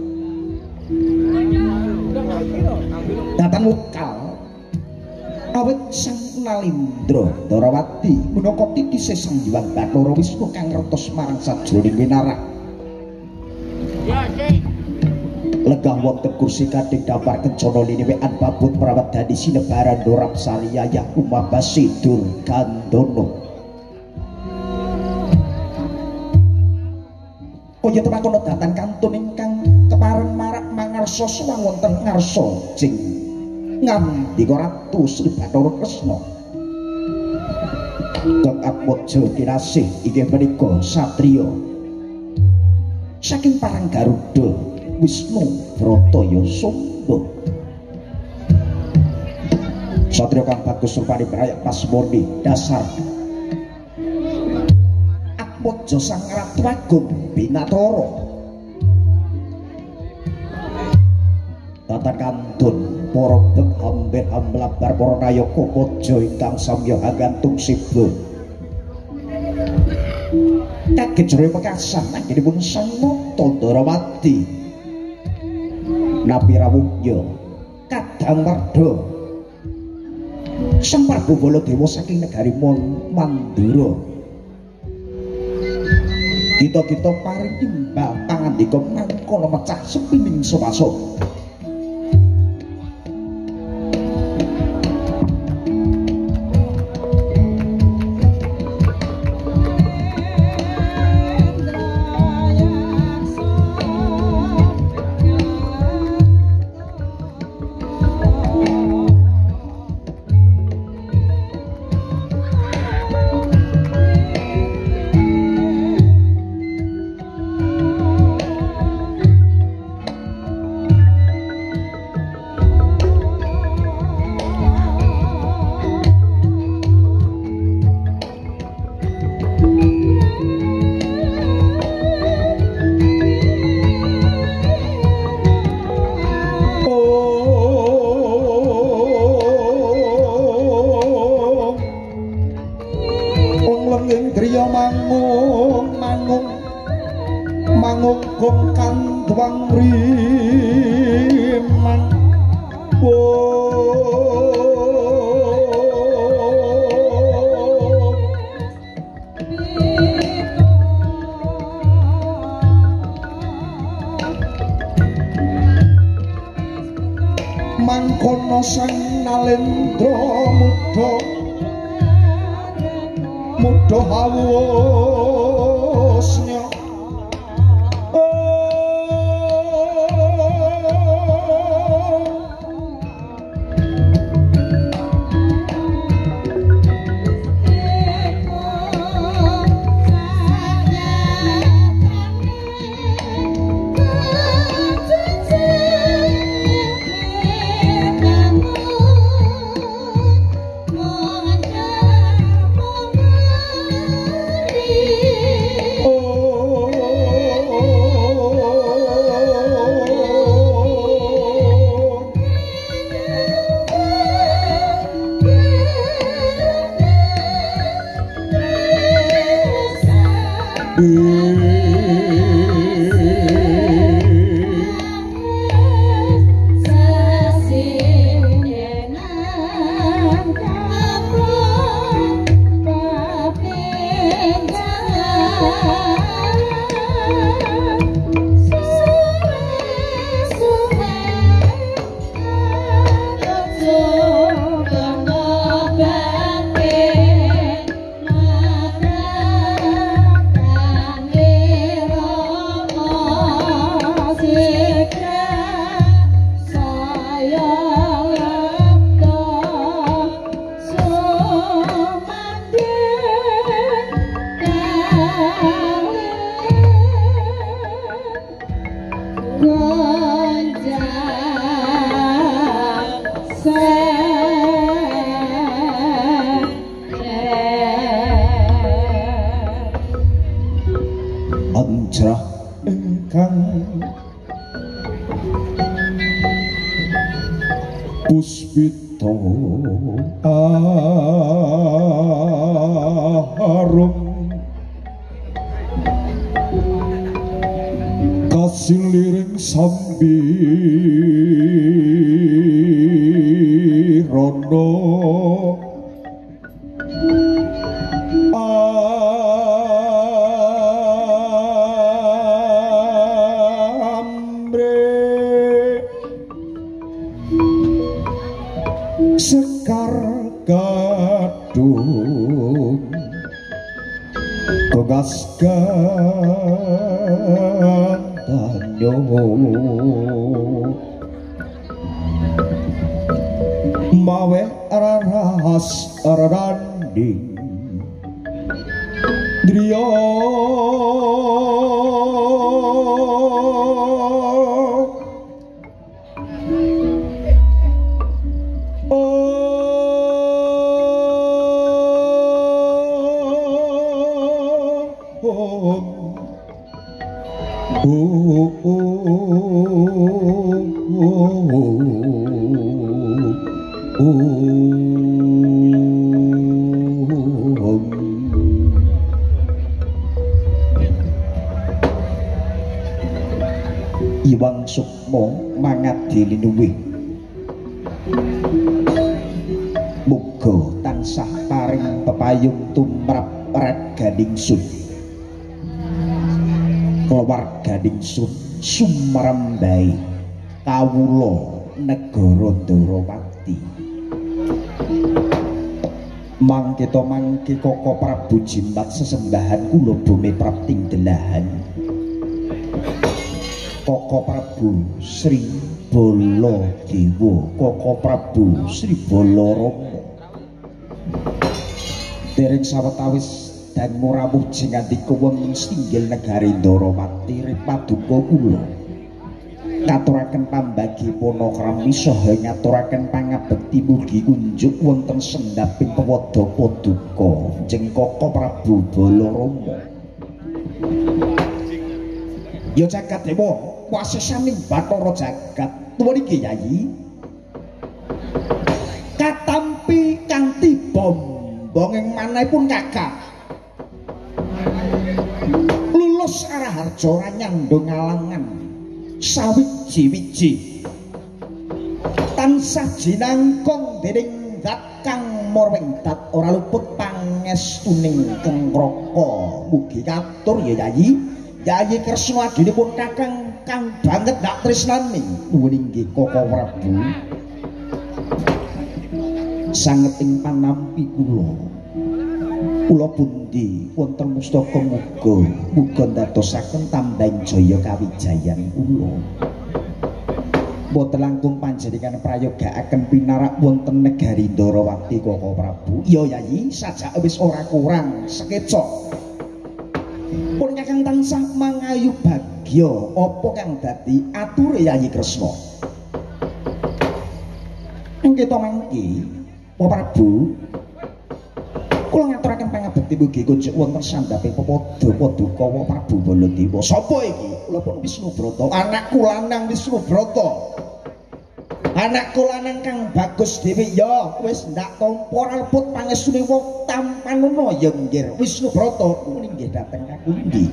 Speaker 1: datan lokal awit sang Nalindra Dwarawati menaka titise Sang Hyang Bathara Wisnu kang ngertos marang sajroning winarak legah wonten kursi kading dampar kencana liniwekan babut perawat dadi sinebaran dorap sariyaya umabasi dur gandono. Kaya temakono datan kantun ingkang keparen marak mangarsa suwang wonten ngarsa jing ngandika Ratu Sri Bathara Kresna. Kang Atmaja kinasih inggih menika satriya saking parang Garuda Wisnu Brataya Sumba. Satriya kang bagus rupane prayak pasmoni dasar Atmaja Sang Ratu Agung Binathara. Tatan kantun para bek hampir amlabar para nayaka kaja ingkang samya gantung siba. Kaget jero pekasan anggenipun Sang Nata Ndarawati. Napi rawuhya kadang warda Sang Prabu Baladewa saking negari Mandura. Kita paring timbang pangandika mangkono mecah sepining sopasop. Mangkono Sang Nalendra mudha hawusnya anjrah ingkang puspita harum kasiliring sambirana ambre padung tugas gantanyo mawe raras randing driya Iwang Sukmo mangadi linuwih muga tansah paring pepayung tumrap raganingsun keluarganingsun sumrambai kawula negara Darawati mangke Koko Prabu Jimat sesembahan kula bumi prapting delahan Koko Prabu Sri Baladewa Koko Prabu Sri Balarama dereng sawetawis dan murawuh jengati kuweng singgil negari Darawati ripaduka kula ngaturaken pambagi panakrami saha ngaturaken pangabekti mugi kunjuk wonten sendhaping pewadha paduka jeng Koko Prabu Balarama ya jagat dewa wasesaning Bathara Jagat tuwa niki Yayi katampi kanthi bombong ing manahipun kakang lulus arah harja nyandung alangan sawiji-wiji tansah jinangkong dening dat kang morwengdat ora luput pangestuning kengraka mugi katur ya Yayi Kresna adinipun kakang kang banget dak tresnani nuwun inggih Koko Prabu sanget ing panampi kula pundi wonten mustaka muga ndadosaken tambahing jaya kawijayan kula boten langkung panjenengan prayogakaken pinarak wonten negari Darawati Koko Prabu ya Yayi sajak wis ora kurang sekeca pun kakang tansah mangayu bagya apa kang dadi ature Yayi Kresna engketa mangke Pak Prabu kula ngaturaken pangabekti mugi kunjuk wonten sandhaping pepadha paduka Pak Prabu Baladewa sapa iki kula pun Wisnubrata anakku lanang Wisnubrata anakku lanang kang bagus dhewe ya wis ndak tampa leput pangestune wong tampanana ya nggih Wisnubrata kuwi nggih dhateng kakundi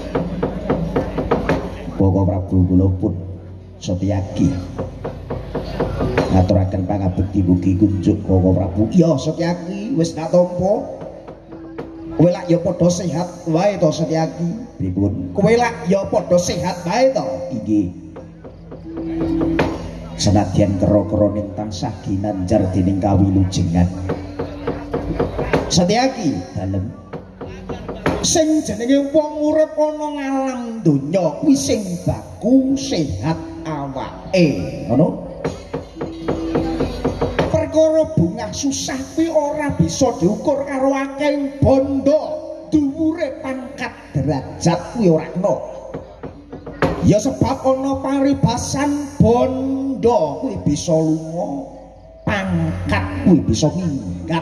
Speaker 1: Koko Prabu kula pun Satyaki ngaturaken pangabekti mugi kunjuk Koko Prabu ya Satyaki wis ndak tampa kowe lak ya padha sehat wae to Satyaki pripun kowe lak ya padha sehat wae to inggih senadyan kera-kera ning tansah ginanjar dening kawilujengan Satyaki dalem sing jenenge wong urip ana ngalam donya kuwi sing baku sehat awake ngono perkara bungah susah kuwi ora bisa diukur karo akeh bondo dhuwure pangkat derajat kuwi ora kena ya sebab ana paribasan bondo kuwi bisa lunga pangkat kuwi bisa minggat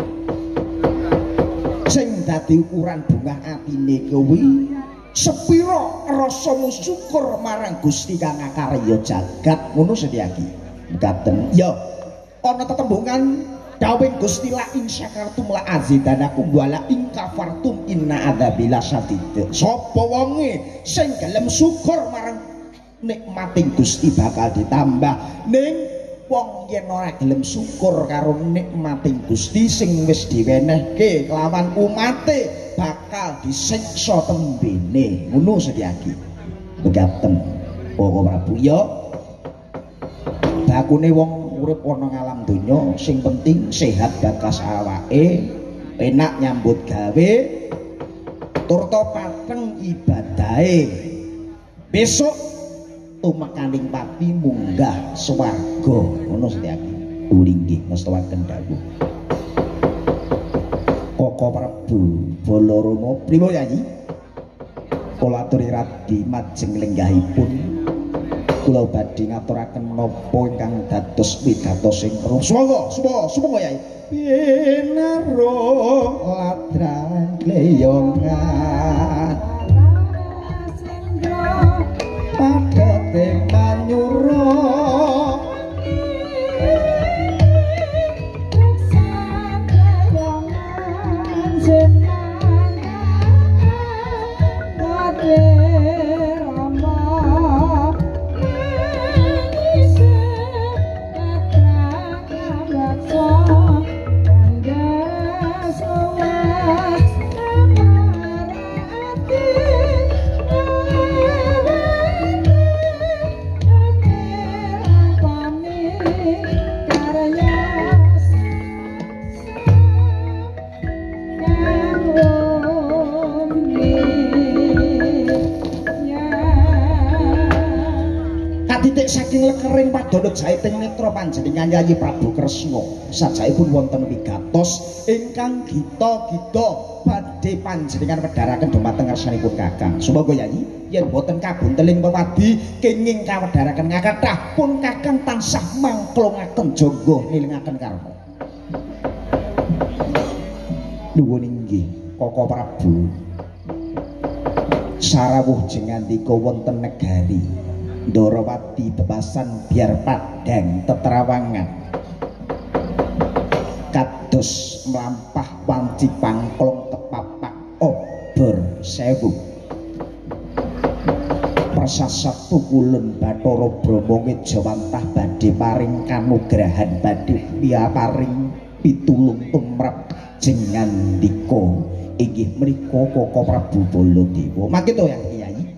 Speaker 1: sing dadi ukuran bungah atine kuwi sepira rasamu syukur marang Gusti kang akarya jagat ngono Satyaki mekaten ya ana tetembungan dawuh Gusti la in syakartum la azidanakum wa la in kafartum inna adzabila syadid sapa wonge sing gelem syukur marang nikmating Gusti bakal ditambah ning wong yen ora gelem syukur karo nikmating Gusti sing wis diwenehke kelawan umate bakal disiksa tembene ngono Satyaki mekaten Koko Prabu ya bakune wong urip ana ngalam donya sing penting sehat bakas awake enak nyambut gawe turta pateng ibadahe besok tumekaning pati munggah swarga ngono Setyaki ulinggih ngestawaken dawuh Koko Prabu Balarama prima Yayi kula aturi radi majeng lenggahipun kula badhe ngaturaken menapa ingkang dados wigatos ing sumangga Yayi pinaro ladrang gleyongan padate manyura saking lekering padonot jaiting netra panjenengan Yayi Prabu Kresna sajaipun wonten wigatos ingkang gita-gita badhe panjenengan wedharaken dhumateng ngarsanipun Kakang sumangga Yayi yen boten kabunteling pepadi kenging kawedharaken ngakathah pun Kakang tansah mangklungaken jangga nilingaken karma nuwun inggih Koko Prabu sarawuh jengandika wonten negari Ndarawati bebasan biar padang teterawangan kados melampah wanci pangklong kepapak obor sewu persasat tukulen Bathara Brahma ngejawantah badhe paring kanugrahan badhe piaparing pitulung tumrap jengandika inggih menika Koko Prabu Baladewa makito ya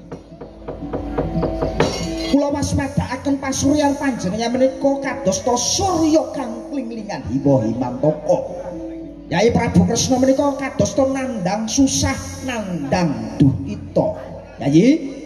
Speaker 1: kula waspadakaken pasuryan panjenengan menika kadosta surya kang klinglingan hiwa himantaka Yayi Prabu Kresna menika kadosta nandang susah nandang duhita Yayi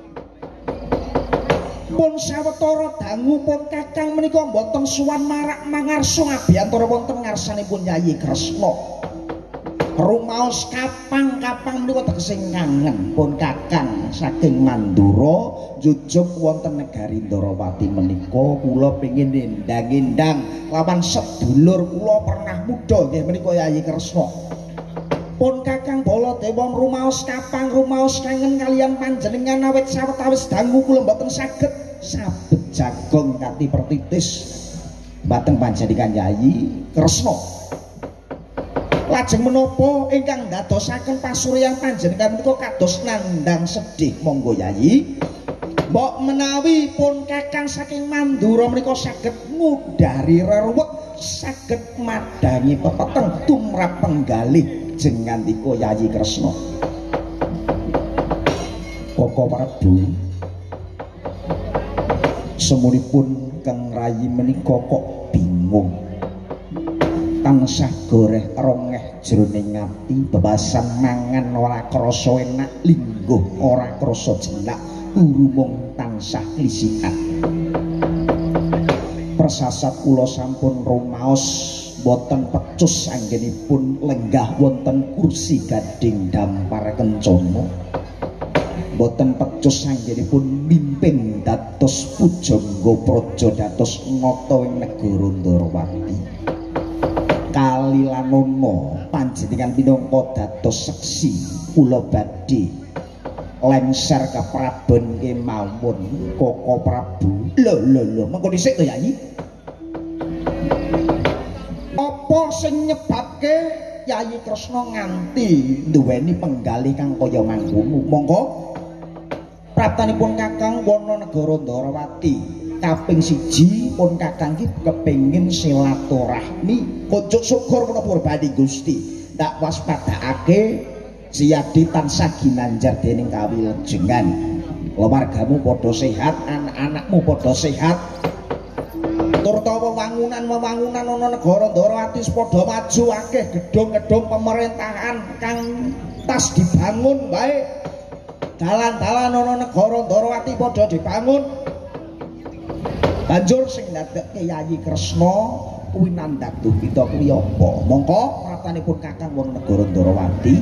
Speaker 1: pun sawetara dangu pun Kakang menika mboten suwan marak mangarsa ngabiyantara wonten ngarsanipun Yayi Kresna rumaos kapang-kapang menika tegese kangen pun Kakang saking Mandura jujug wonten negari Ndarawati menika kula pengin endang-endang lawan sedulur kula pernah muda nggih menika Yayi Kresna pun Kakang Baladewa rumaos kapang rumaos kangen kalian panjenengan awit sawetawis dangu kula mboten saged sabet jagong kanthi pertitis mboten panjenengan Yayi Kresna lajeng menapa ingkang dadosaken pasuryan panjenengan menika kados nandang sedih monggo Yayi mbok menawi pun Kakang saking Mandura menika saged ngudari reruwek saged madangi pepeteng tumrap penggalih jengandika Yayi Kresna Koko Prabu semunipun Kang Rayi menika kok bingung tansah goreh rongeh jroning ati bebasan mangan ora krasa enak lingguh ora krasa jenak turu mung tansah klisikan persasat kula sampun rumaos boten pecus anggenipun lenggah wonten kursi gading dampar kencana boten pecus anggenipun mimpin dados pujangga praja dados ngata ing negara Ndarawati kalilanono panjenengan minangka dados seksi kula badhe lengser ke Praben kemawon Koko Prabu lho mengko dhisik to Yayi apa sing nyebabke Yayi Kresna nganti duweni penggalih kang kaya mangkono monggo praptanipun Kakang wana negara Ndarawati kaping 1 pun Kakang iki kepengin silaturahmi kunjuk syukur menapa badi Gusti tak waspadakake Siyadi tansah ginanjar dening kawilujengan keluargamu padha sehat anak-anakmu padha sehat tur utawa wangunan-wangunan ana negara Ndarawati padha maju akeh gedung-gedung pemerintahan kang tas dibangun bae. Dalan-dalan ana negara Ndarawati padha dibangun. Banjur sing ndadekke Yayi Kresna kuwi nandhatu kita kuwi apa? Mongko pratanipun Kakang wong negara Ndarawati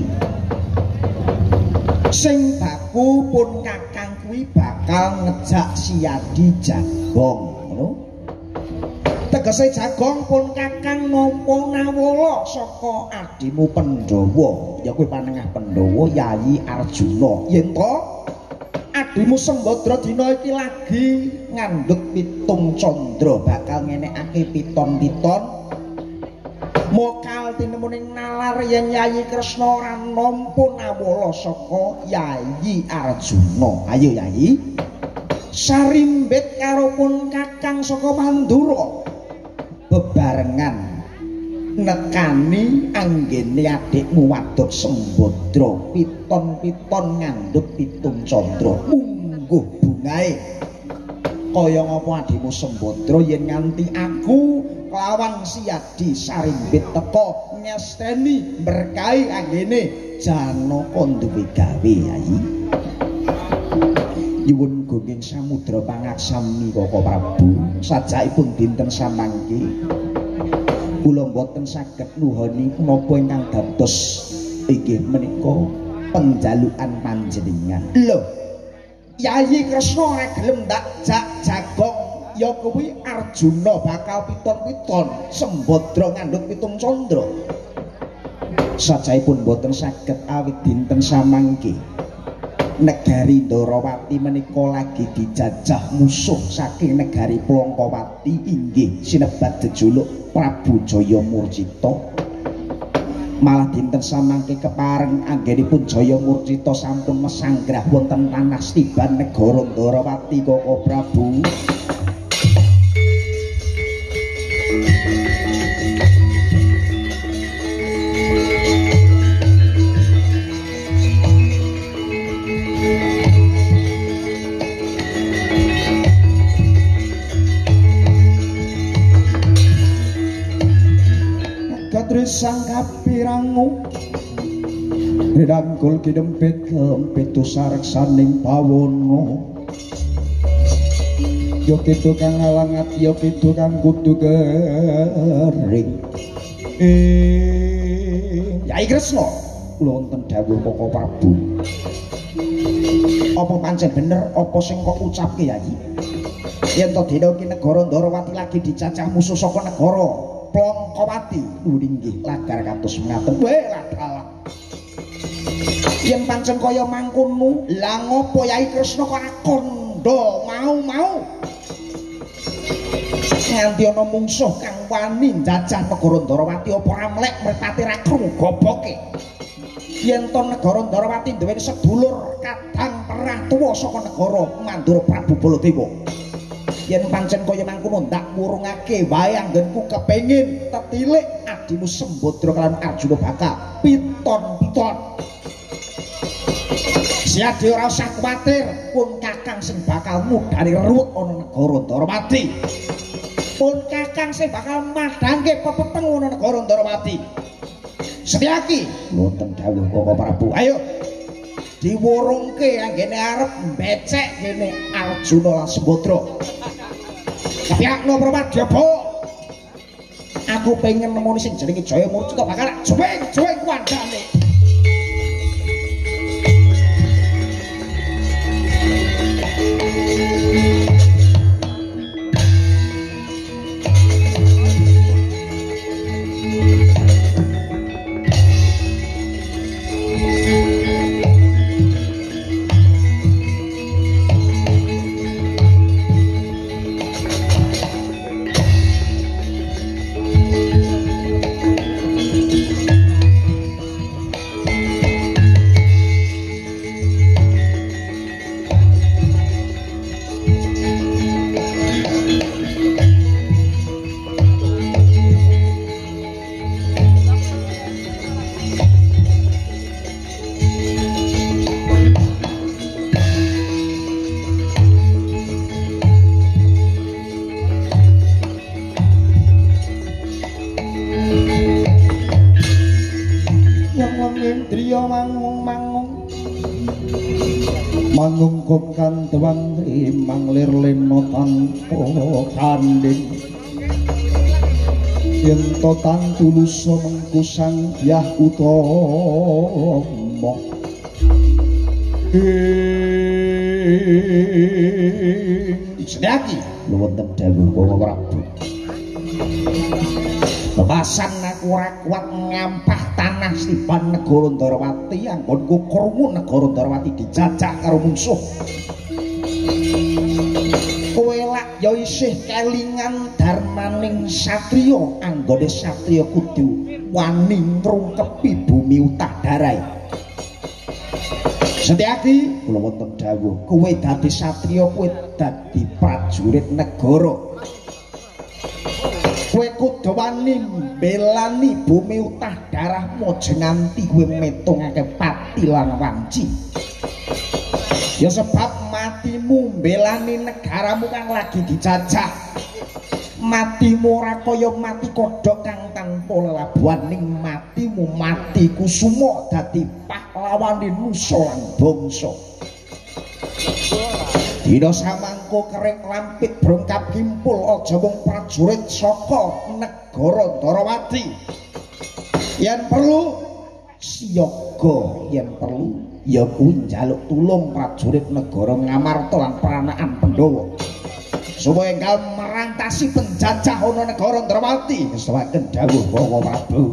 Speaker 1: sing baku pun Kakang kuwi bakal ngejak Siadi Jagong, ngono. Tegese Jagong pun Kakang nampa nawala saka adimu Pandhawa, ya kuwi panengah Pandhawa Yayi Arjuna. Yen to adimu Sembadra dina iki lagi ngandhut pitung candra bakal ngenekake piton-piton. Mokal tinemuning nalar yen Yayi Kresna ora nampa nawala saka Yayi Arjuna. Ayo Yayi sarimbit karo pun Kakang saka Mandura bebarengan nekani anggene adikmu wadon Sembadra piton-piton ngandhut pitung candra mungguh bungae kaya ngapa adimu Sembadra yen nganti aku kelawan Siadi sarimbit teka ngesteni berkahi anggene Janaka duwe gawe Yayi. Nyuwun gunging samudra pangaksami Kaka Prabu sajakipun dinten samangke kula boten saged nuhoni menapa ingkang dados inggih menika penjalukan panjenengan. Lho Yayi Kresna ora gelem ndak Jagong ya kuwi Arjuna bakal piton-piton Sembadra ngandhut pitung candra. Sajaipun boten saged awit dinten samangke negari Ndarawati menika lagi dijajah musuh saking negari Plongkowati inggih sinebat jejuluk Prabu Jaya Murcita. Malah dinten samangke kepareng anggenipun Jaya Murcita sampun mesanggrah wonten tanah Stiban negara Ndarawati Kaka Prabu. Trisang kapirangu ridangkul kidempit lempit sareksaning pawono yo kitu kang ngalangat yo kitu kang kudu gering Yayi Kresna kula wonten dawuh Kaka Prabu apa pancen bener apa sing kok ucapke Yayi yen to dina iki negara Ndarawati lagi dicacah musuh saka negara Plongkowati inggih lagar kados mengaten wae ladalah yen pancen kaya mangkono la ngopo Yayi Kresna kok ora kandha mau nganti ana mungsuh kang wani njajah negara Ndarawati apa ora mlek mripate ra krungu goboke yen to negara Ndarawati duweni sedulur kadang perah tuwa saka negara Mandura Prabu Baladewa. Yen pancen kaya mangkono ndak wurungake wae anggenku kepengin tetilik adimu Sembadra kaliyan Arjuna bakal piton-piton. Siadi ora usah kuwatir, pun Kakang sing bakal mudhani ruwet ana negara Ndarawati. Pun Kakang sing bakal madhangke pepeteng ana negara Ndarawati. Setyaki wonten dawuh Kaka Prabu. Ayo diwurungke anggene arep becek kene Arjuna lan Sembadra. Kapyakno Pramadhyaba. Aku pengen nemoni sing jenenge Jaya Murcita bakal juweng-juweng kandhane. Triya mangung-mangung mangung kandhang manglir lena tanpa kandhing yen to tantulus mengku sang yah utama sedaki wonten dawuh Bawa Prabu Babasan aku ora kuat ngampah tanah Stipan negara Ndarawati anggonku krungu negara Ndarawati dijajah karo mungsuh. Kowe lak ya isih kelingan darmaning satriya, anggone satriya kudu wani ngrungkepi bumi utah darai. Setyaki kula wonten dawuh, kowe dadi satriya, kowe dadi prajurit negara. Kowe kudu wani mbelani bumi utah darahmu aja nganti kowe metungake pati lan wanci. Ya sebab matimu mbelani negaramu kang lagi dijajah. Matimu ora kaya mati kodhok kang tanpa lelabuhan, ning matimu mati kusuma dadi pahlawane nusa lan bangsa. Dina samangko kering lampit brongkap kimpul aja mung prajurit saka negara Ndarawati. Yen perlu siyaga, yen perlu ya kuwi njaluk tulung prajurit negara Ngamarta lan Pranakan Pandhawa supaya enggal merantasi penjajah ana negara Ndarawati. Sesaken dawuh Bawa Prabu.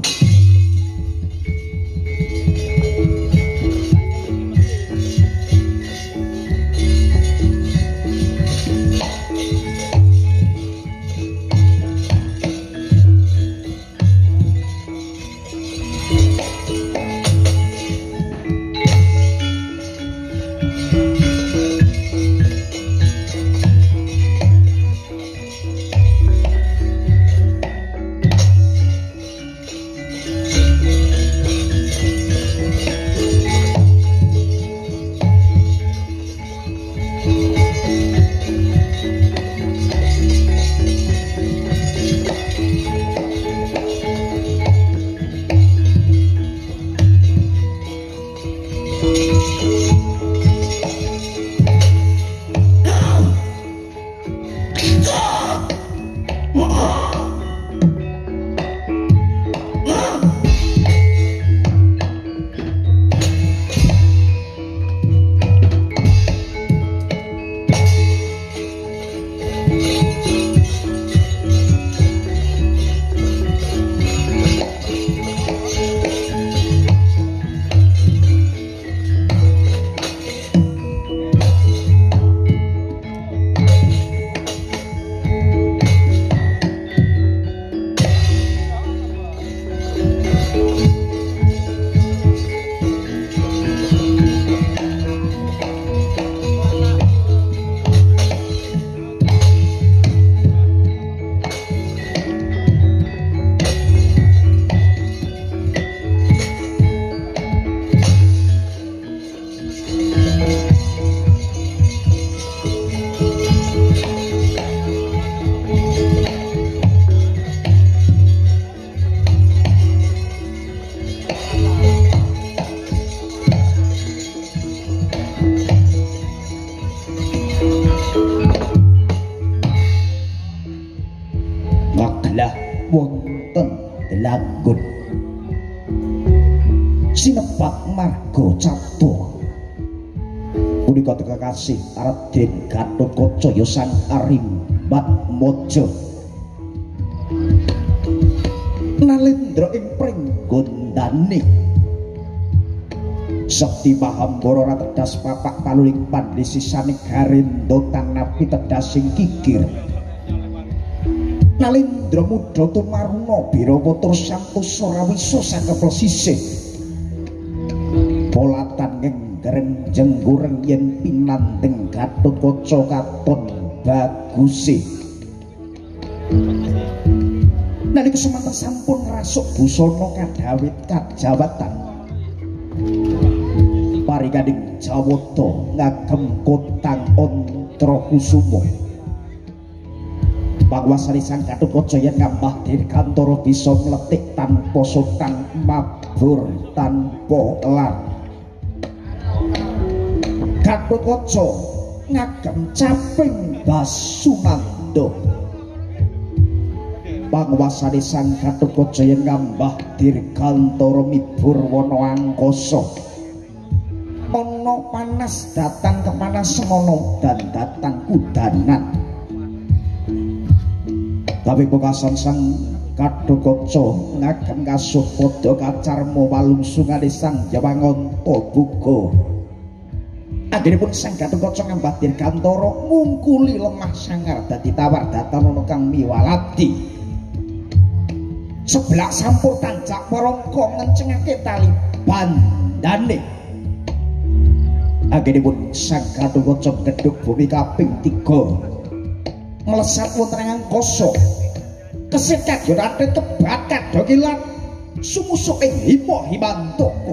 Speaker 1: Wonten Delagun sinebat marga catur punika kekasih Raden Gatotkaca ya sang Arimbat Maja nalendra ing pringgondane Sekti Mahambara ora tedas papak paluling pandhisisaning Garendra tanapi tedasing kikir Nalendra muda tumaruna Birawata Santosa rawisa sakepel sisih polatan ngenggereng jenggureng yen pinandeng Gatotkaca katon baguse nalika semanten sampun ngrasuk busana kadhawit kajawatan parikaning Jawata ngagem kotang Antrakusuma Pangwasani sang Gatotkaca yen ngambah dirgantara bisa mletik tanpa sutang mabur tanpa lar. Gatotkaca ngagem caping Basunanda. Pangwasani sang Gatotkaca yen ngambah dirgantara mibur wana angkasa. Ana panas datang kepanas semono dan datang kudanan. Tapi pungkasan sang Gatotkaca ngagem kasuh padha kacarma walungsungane sang Jawanganta buka. Anggenipun sang Gatotkaca ngambah dirgantara ngungkuli lemah sangar dadi tawar datan ana kang miwalati. Sebelah sampur tanjak warangka ngencengake tali bandane. Anggenipun sang Gatotkaca gedhug bumi kaping 3 melesat wonten ing angkasa. Kesit kagurate kebakat dogilan sumusuk ing hima-himantaka.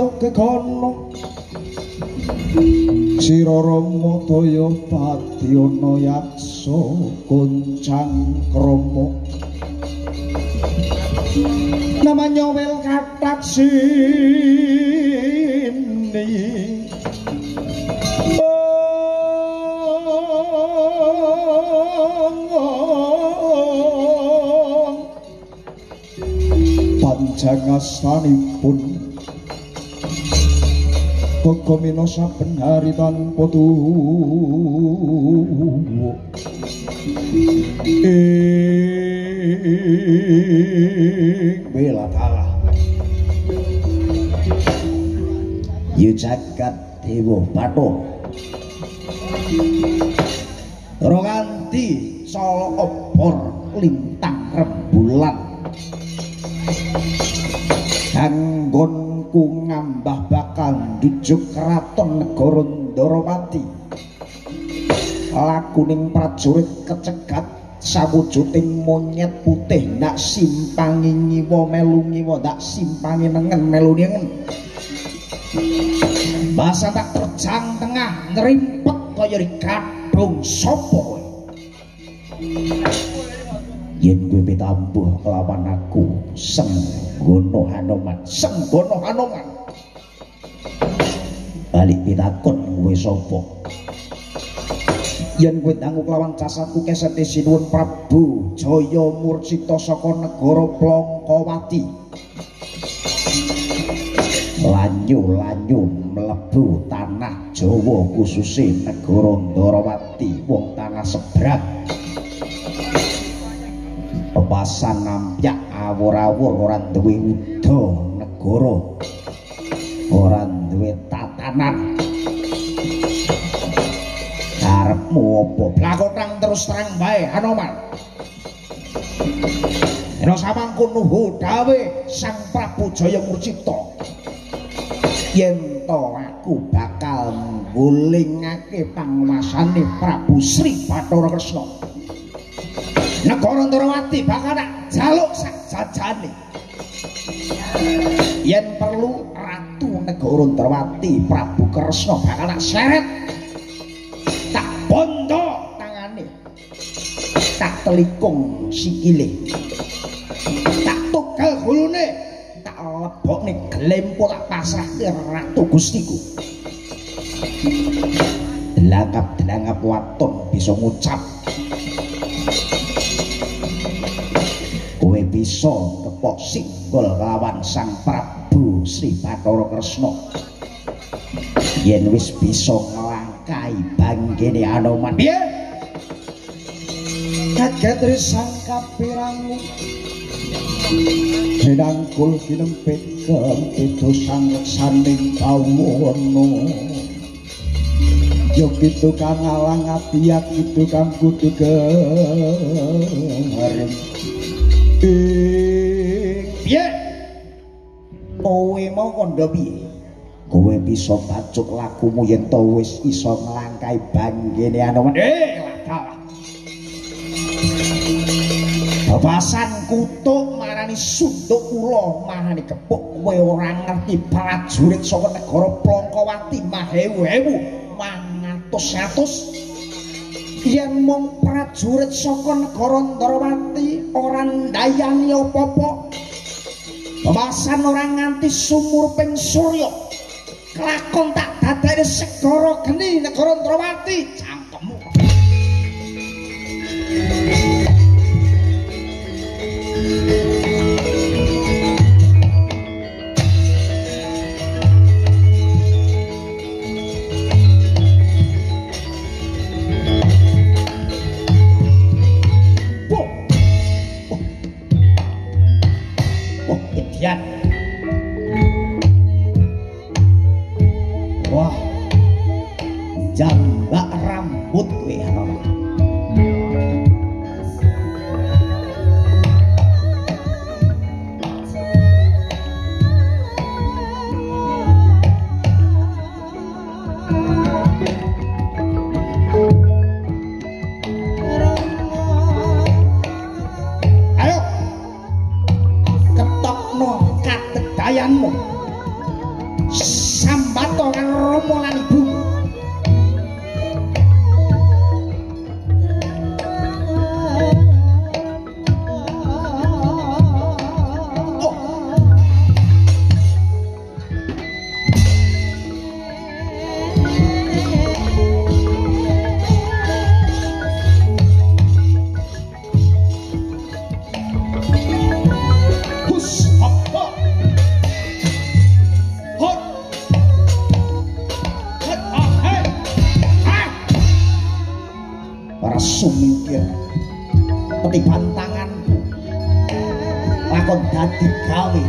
Speaker 1: Jaya Gegana Sira Rama Daya Padyana Yaksa Goncang Krama namanya wel katak sini panjangasanipun Bogomina saben hari tanpa tuwa bela kalah yu jagat dewa Bathara roganti sala obor lintang rembulan anggonku ngambah bakal ndujuk kraton negara Ndarawati lakuning prajurit kecegat sawujuding monyet putih ndak simpangi ngiwa melu ngiwa ndak simpangi nengen melu nengen basa tak terjang tengah ngrimpet kaya digadung sapa kowe yen kowe pitambuh lawan aku Senggono Hanoman balik pitakon kowe sapa yen kowe tanguk lawan casaku kesete sinuwun Prabu Jaya Murcita saka negara Plangkawati lanyu-lanyu mlebu tanah Jawa khususé negara Ndarawati wong tanah sebrang pepasan nampyak awur-awur ora duwe uda negara ora duwe tatanan karepmu apa blakotang terus terang bae Hanoman yen samangku nuhu dawuh Sang Prabu Jaya Murcita yen to aku bakal nggulingake panguwasane Prabu Sri Bathara Kresna negara Ndarawati bakal tak jaluk sak jajane yen perlu ratu negara Ndarawati Prabu Kresna bakal tak seret tak bondo tangane tak telikung sikile tak tugal gulune tak lebokne glempo tak pasrahke ratu gustiku delangap waton bisa ngucap kowe bisa kepok singgol lawan Sang Prabu Sri Bathara Kresna yen wis bisa nglangkai banggene Hanoman piye kaget risang kapirangmu Nangkul kinempit kempitu sang-saning kawono Yok itu kang alang atiak itu kang kudu gerem piye kowe mau kondo piye kowe bisa bacuk lakumu yen to wis iso nglangkai banggene Hanoman babasan kutuk marani sunduk kula marani kepuk kowe ora ngerti prajurit saka negara Plangkawati mahewu-hewu mangatus-atus yen mung prajurit saka negara Ndarawati ora ndayani apa-apa babasan ora nganti sumur ping surya kelakon tak dadekne segara geni negara Ndarawati cangkemmu wah jambak rambut kowe Hanoman ayo ketokno katedayanmu sumingkir petiban tanganku lakon dadi gawe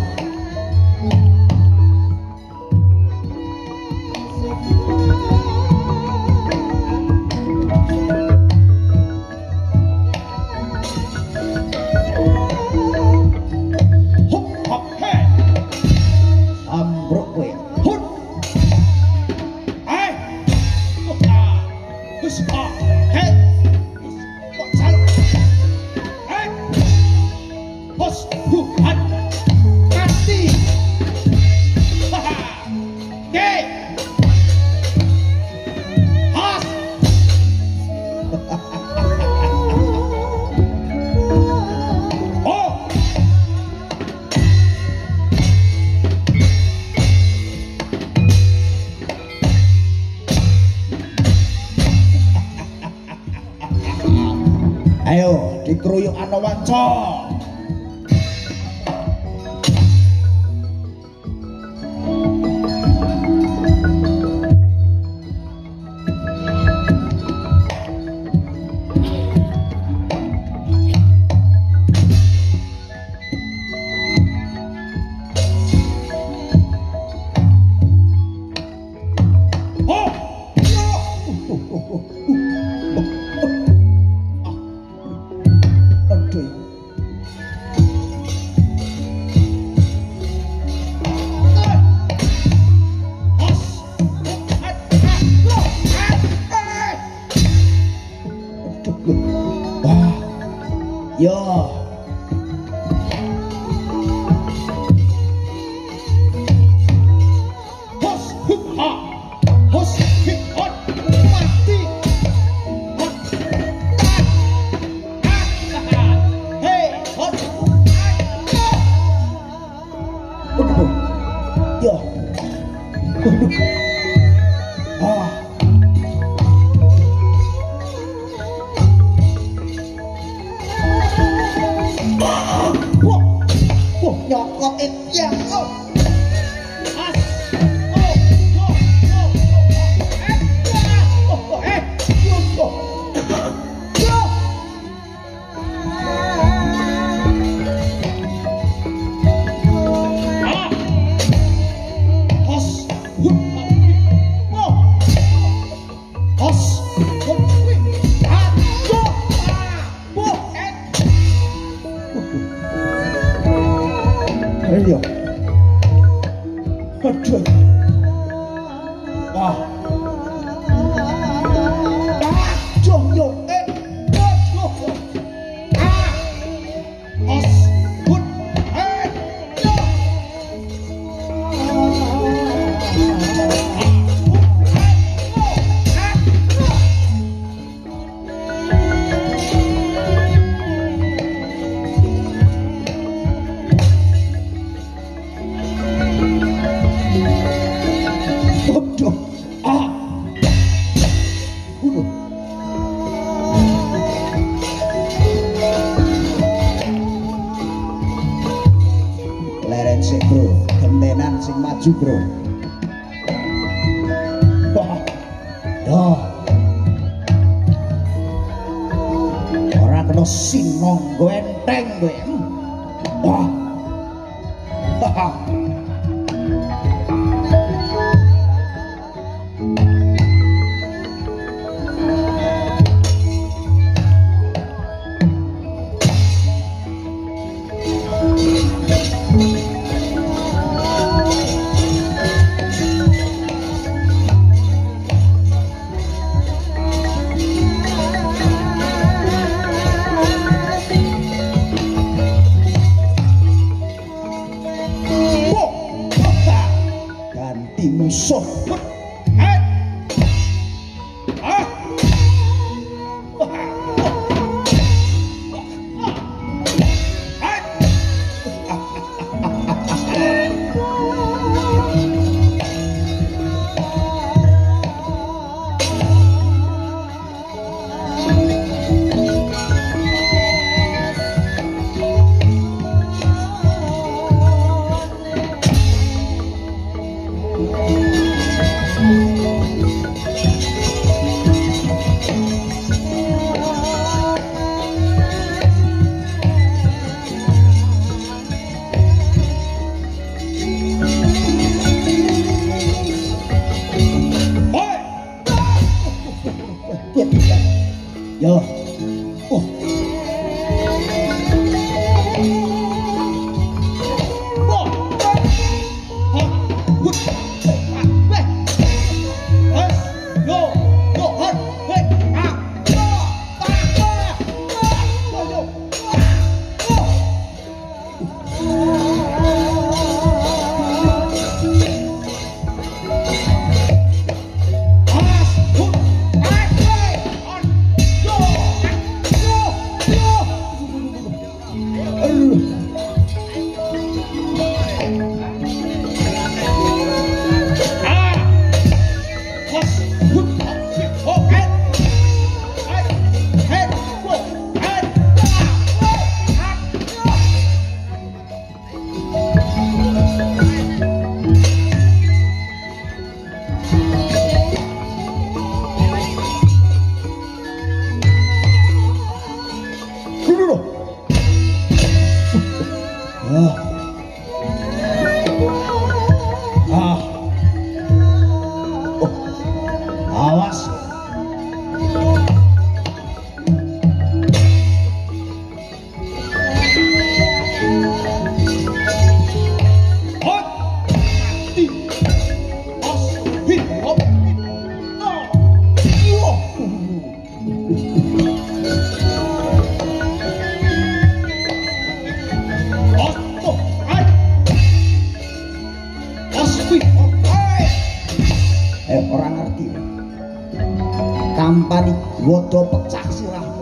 Speaker 1: ayo dikeroyok ana wanca yo hos ha hos hot mati hey hot yo nyokot ya oh as ayo aduh wah jong yo os put leren sing bro gentenan sing maju bro wah doh ora kena sinonggo enteng kowe wah ganti musuh Wodo pecah sirahmu.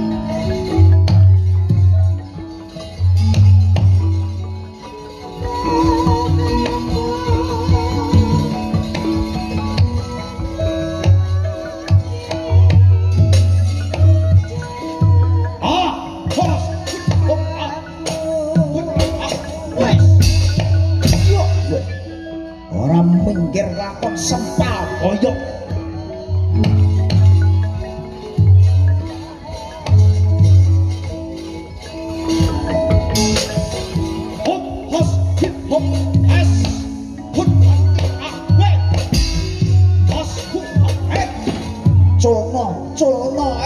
Speaker 1: Orang minggir lakon sempal koyok. Culno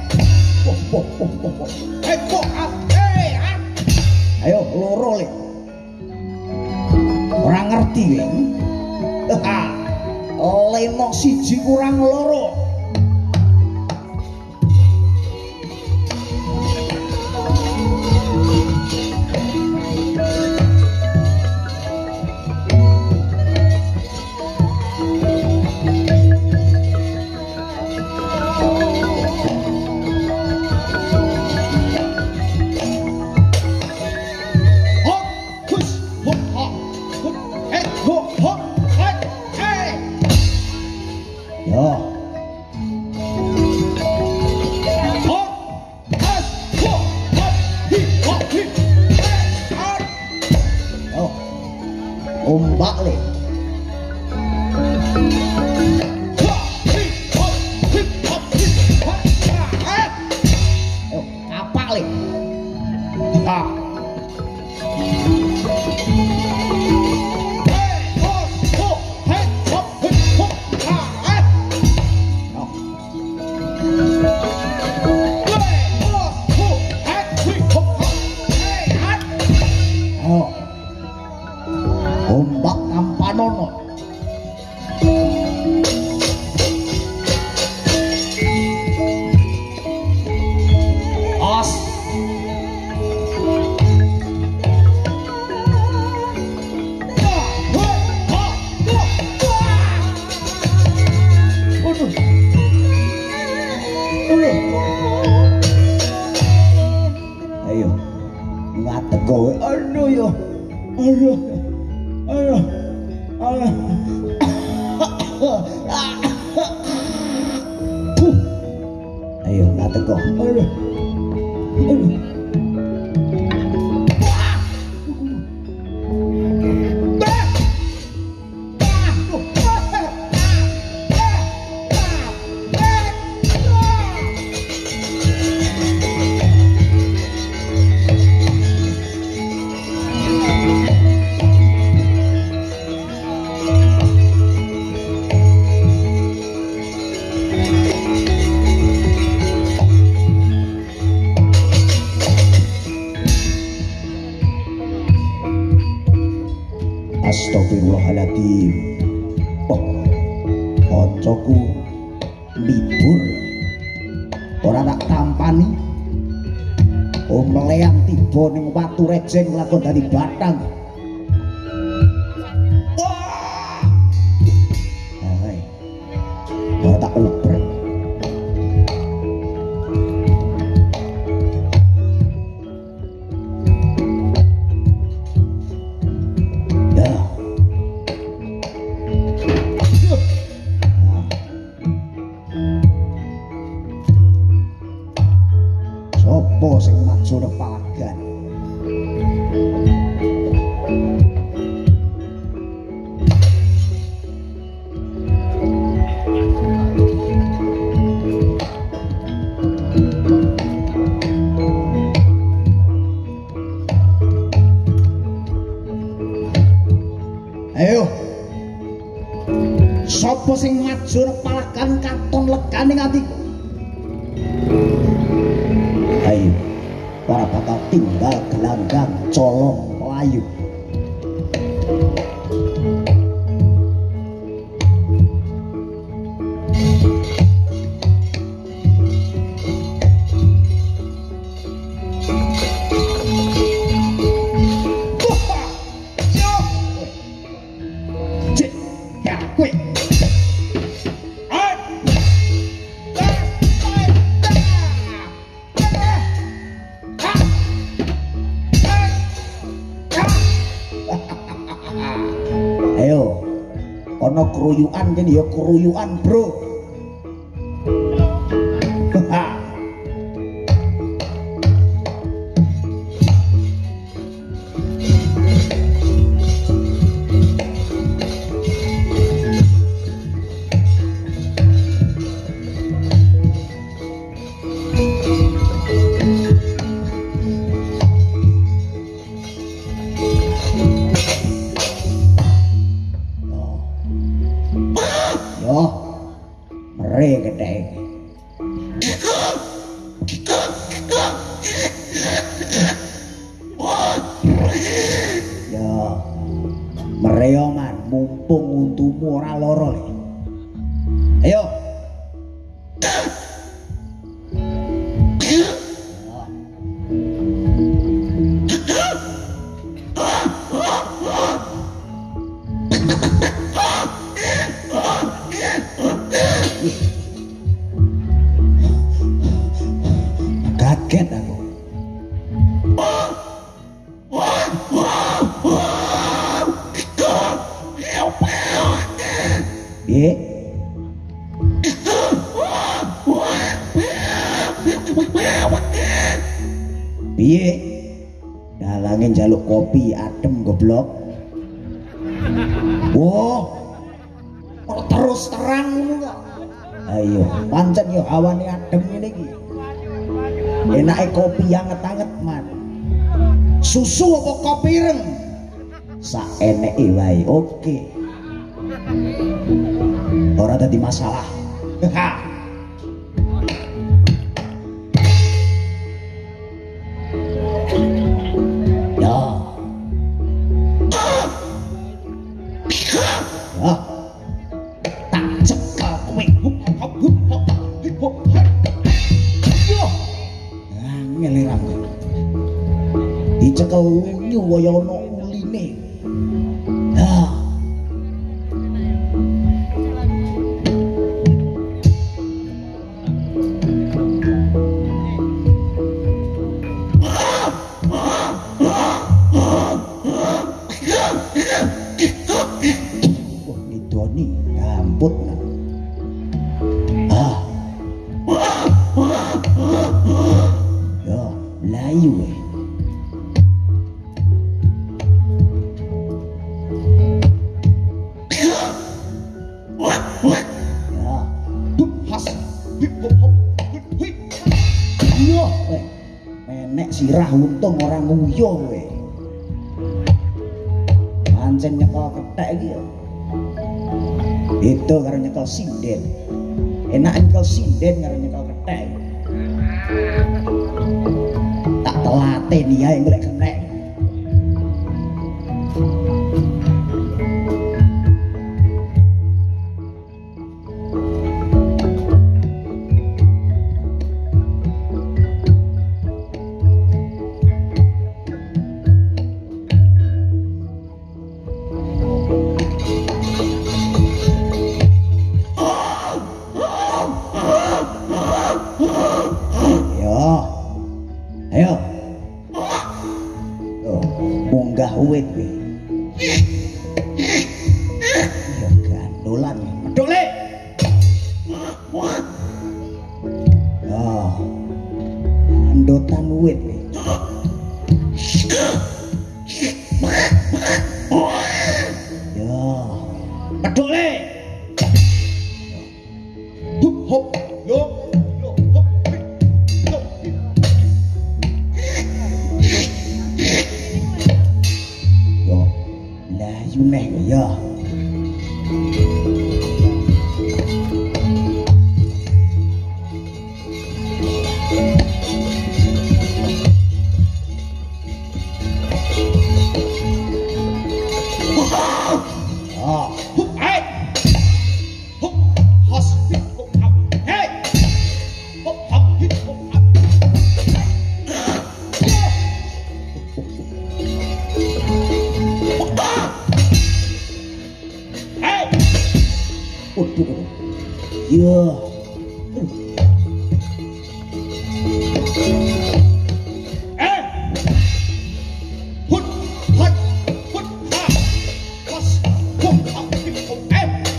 Speaker 1: ayo loro le orang ngerti leno siji kurang loro ombak le kapak le ombak Kampanono os ayo ngateg kowe aduh yo aduh ayo ngateg kok Astagfirullahaladzim. Oh, koncoku libur ora tak tampani. Omlean tiba ning watu rejeng lakon dari Batang. Wah! Hai. Ora tak uber. Sopo sing maju nepalagan ayo sopo sing maju nepalagan katon legane atiku ayo para bakal tinggal gelanggang colong layu ana kruyukan kene ya kruyukan bro. Kaget aku. Piye? Piye? Dalange njaluk kopi adem goblok. Wah. Terus terang ngono kok. Ayo, pancen yo awane adem ngene iki. Enake kopi anget-anget man. Susu apa kopi ireng? Saeneke wae. Oke. Ora dadi masalah. Ya. Ya. Tak cekel kowe. Yo. Angel kowe. Dicekel nyu kaya ana uline. Ha. Oh, ngidoni ngambut. Ah. Yo, layu we. Menek sirah untung orang nguyuh kowe. Pancen nyekel kethek iki ya. Itu karo nyekel sinden. Enak nyekel sinden karo nyekel kethek. Tak telaten ya golek kethek. Ayo. Oh, munggah uwit kowe. Ya gandolan, medhole. Oh. Andotan uwit kowe. Ya, medhole. Hop hop yo. Neh ya. Ya. Hut, hut, hut, ha. Pas, hut, ha, hut,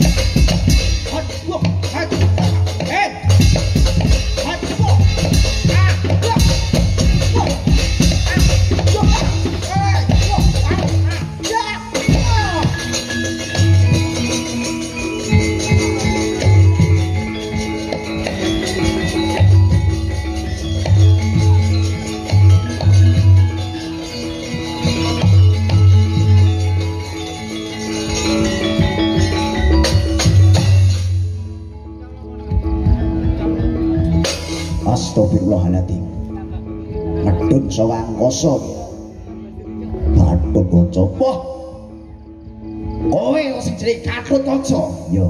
Speaker 1: Gatun saka angkasa. Gatotkaca. Wah. Kowe sing jenenge Gatotkaca. Ya.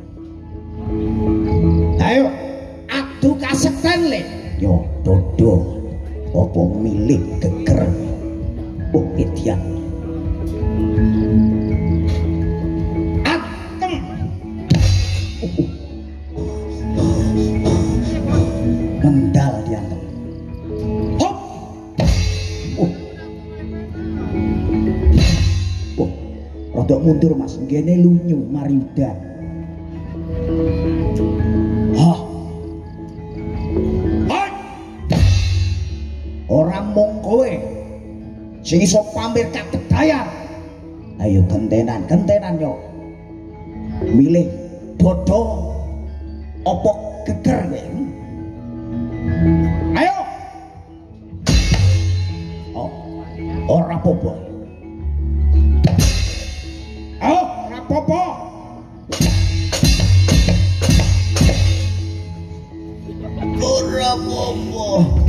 Speaker 1: Ayo adu kasekten le. Yo dodo. Apa milih geger. Oh ketian. Atem. Kendal diantem. Hop. Rada mundur Mas, ngene lunyu mari udan. Hah. Hai. Ora mung kowe sing iso pamer kadedayan. Ayo gentenan yo. Milih bodo apa geger kowe? Ayo. Oh, ora apa-apa. Ayo, ora apa-apa. Ora apa-apa.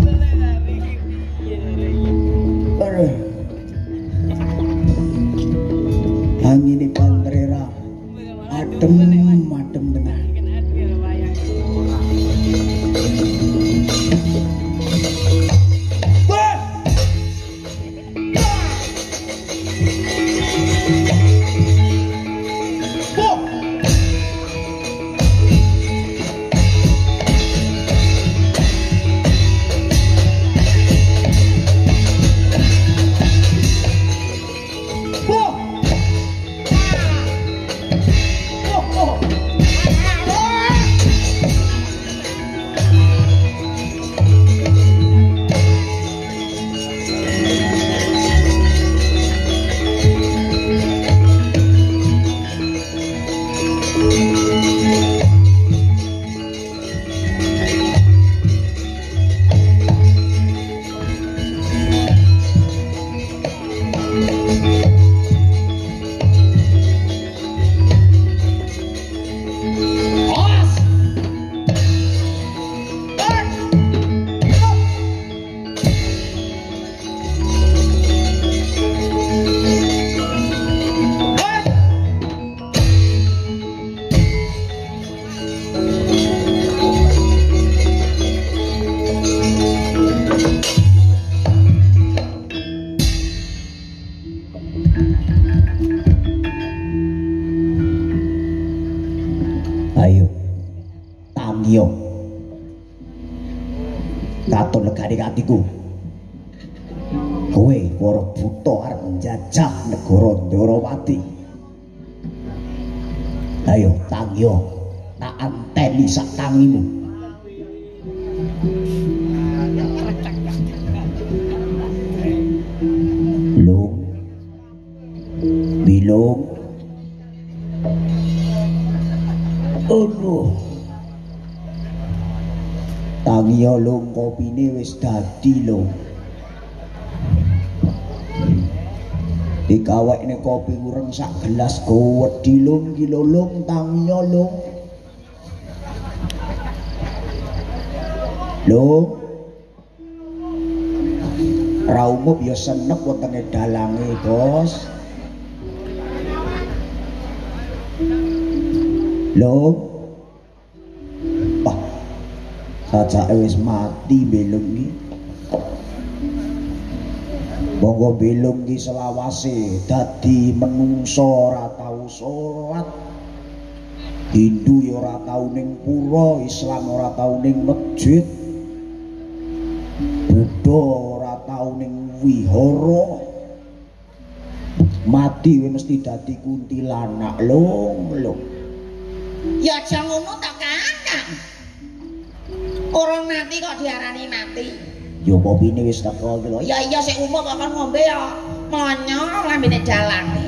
Speaker 1: Angin pantrera adem tenan. Katon legane atiku. Kowe para buta arep njajah negara Ndarawati. Ayo tangyo tak anteni sak tangimu. Lung bilung Tangyo lung kopine wis dadi lung. Dikawekne kopi ureng sak gelas wedi lung iki lung tangyo lung. Lung. Ra umup ya senep wetenge dalange, Bos. Lung. Sajake wis mati belung iki. Monggo belung iki selawase dadi menungsa ora tau salat. Hindu ya ora tau ning pura, Islam ora tau ning masjid. Buddha ora tau ning wihara. Mati wis mesti dadi kuntilanak lung.
Speaker 3: Ya aja ngono ta, Kakang. Orang mati kok diarani mati.
Speaker 1: Yo kopine wis teko iki lho.
Speaker 3: Ya iya sik umum kok kon ngombe ya monyo lambene dalane.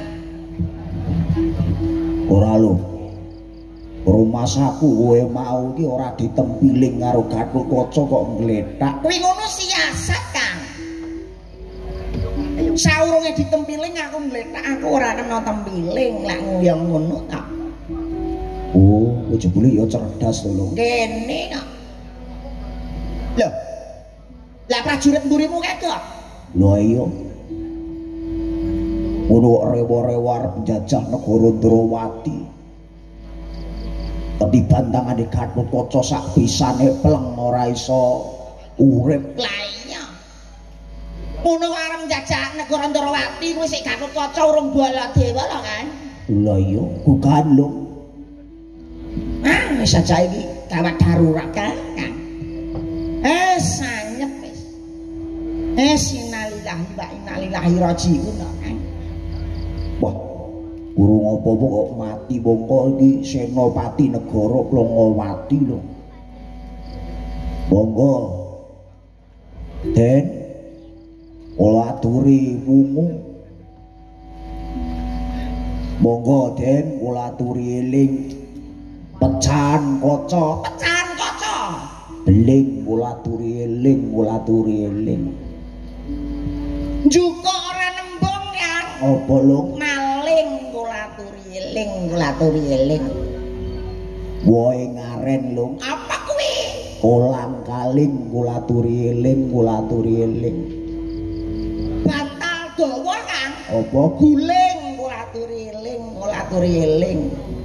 Speaker 1: Ora lho. Rumah saku kowe mau iki ora ditempiling karo Gatotkaca kok nglethak.
Speaker 3: Kuwi ngono siasat, Kang. Saurunge ditempiling aku nglethak, aku ora kena tempiling lak nguyang ngono ta.
Speaker 1: Oh, jebule ya cerdas to lho.
Speaker 3: Kene kok.
Speaker 1: Loh.
Speaker 3: Lah prajurit mburimu kagak.
Speaker 1: Lho iya. Ono rewa-rewa arep njajah negara Ndrawati. Ketiban tangane Gatotkaca sak bisane pleng ora iso urip.
Speaker 3: Lah iya. Ngono arep njajah negara Ndrawati kuwi sik Gatotkaca urung Baladewa lho kan.
Speaker 1: Lah iya, gugaan lho.
Speaker 3: Ah, wis aja iki gawat darurat kan. Sanyep wis. Innalillahi wa inna ilaihi raji'un kan.
Speaker 1: Wah, urung apa-apa kok mati mongko iki senopati negara Plongowati lho. Monggo. Den olah aturi wungu. Monggo Den olah aturi eling pecahan kaca.
Speaker 3: Pecahan kaca.
Speaker 1: Beling olah aturi eling, olah aturi eling.
Speaker 3: Juga ora nembung kan.
Speaker 1: Apa lho?
Speaker 3: Maling kula aturi eling, kula aturi eling.
Speaker 1: Woe ngaren lho.
Speaker 3: Apa kuwi?
Speaker 1: Kolang kaling kula aturi eling, kula aturi eling.
Speaker 3: Batal dawa kan.
Speaker 1: Apa
Speaker 3: guling kula aturi eling, kula aturi eling.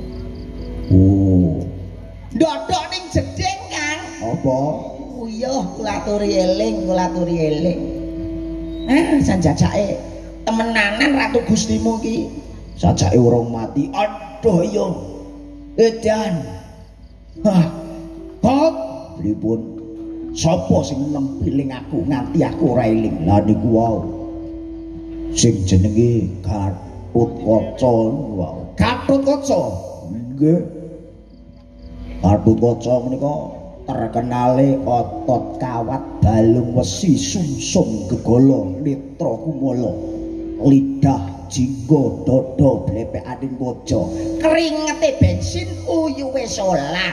Speaker 1: Oh.
Speaker 3: Ndodok ning jeding kan.
Speaker 1: Apa?
Speaker 3: Uyuh kula aturi eling, kula aturi eling. Sanjajake temenanan Ratu Gustimu ki.
Speaker 1: Sajake urung mati. Aduh iya. Edan. Hah. Bob, pripun? Sapa sing nempiling aku nganti aku ora eling? Lah niku wau. Sing jenenge Gatotkaca wau. Gatotkaca. Nggih. Gatotkaca menika terkenale otot kawat balung wesi sumsum gegala netra kumala lidah jingga dada blepekaning waja
Speaker 3: keringete bensin uyuwe solar.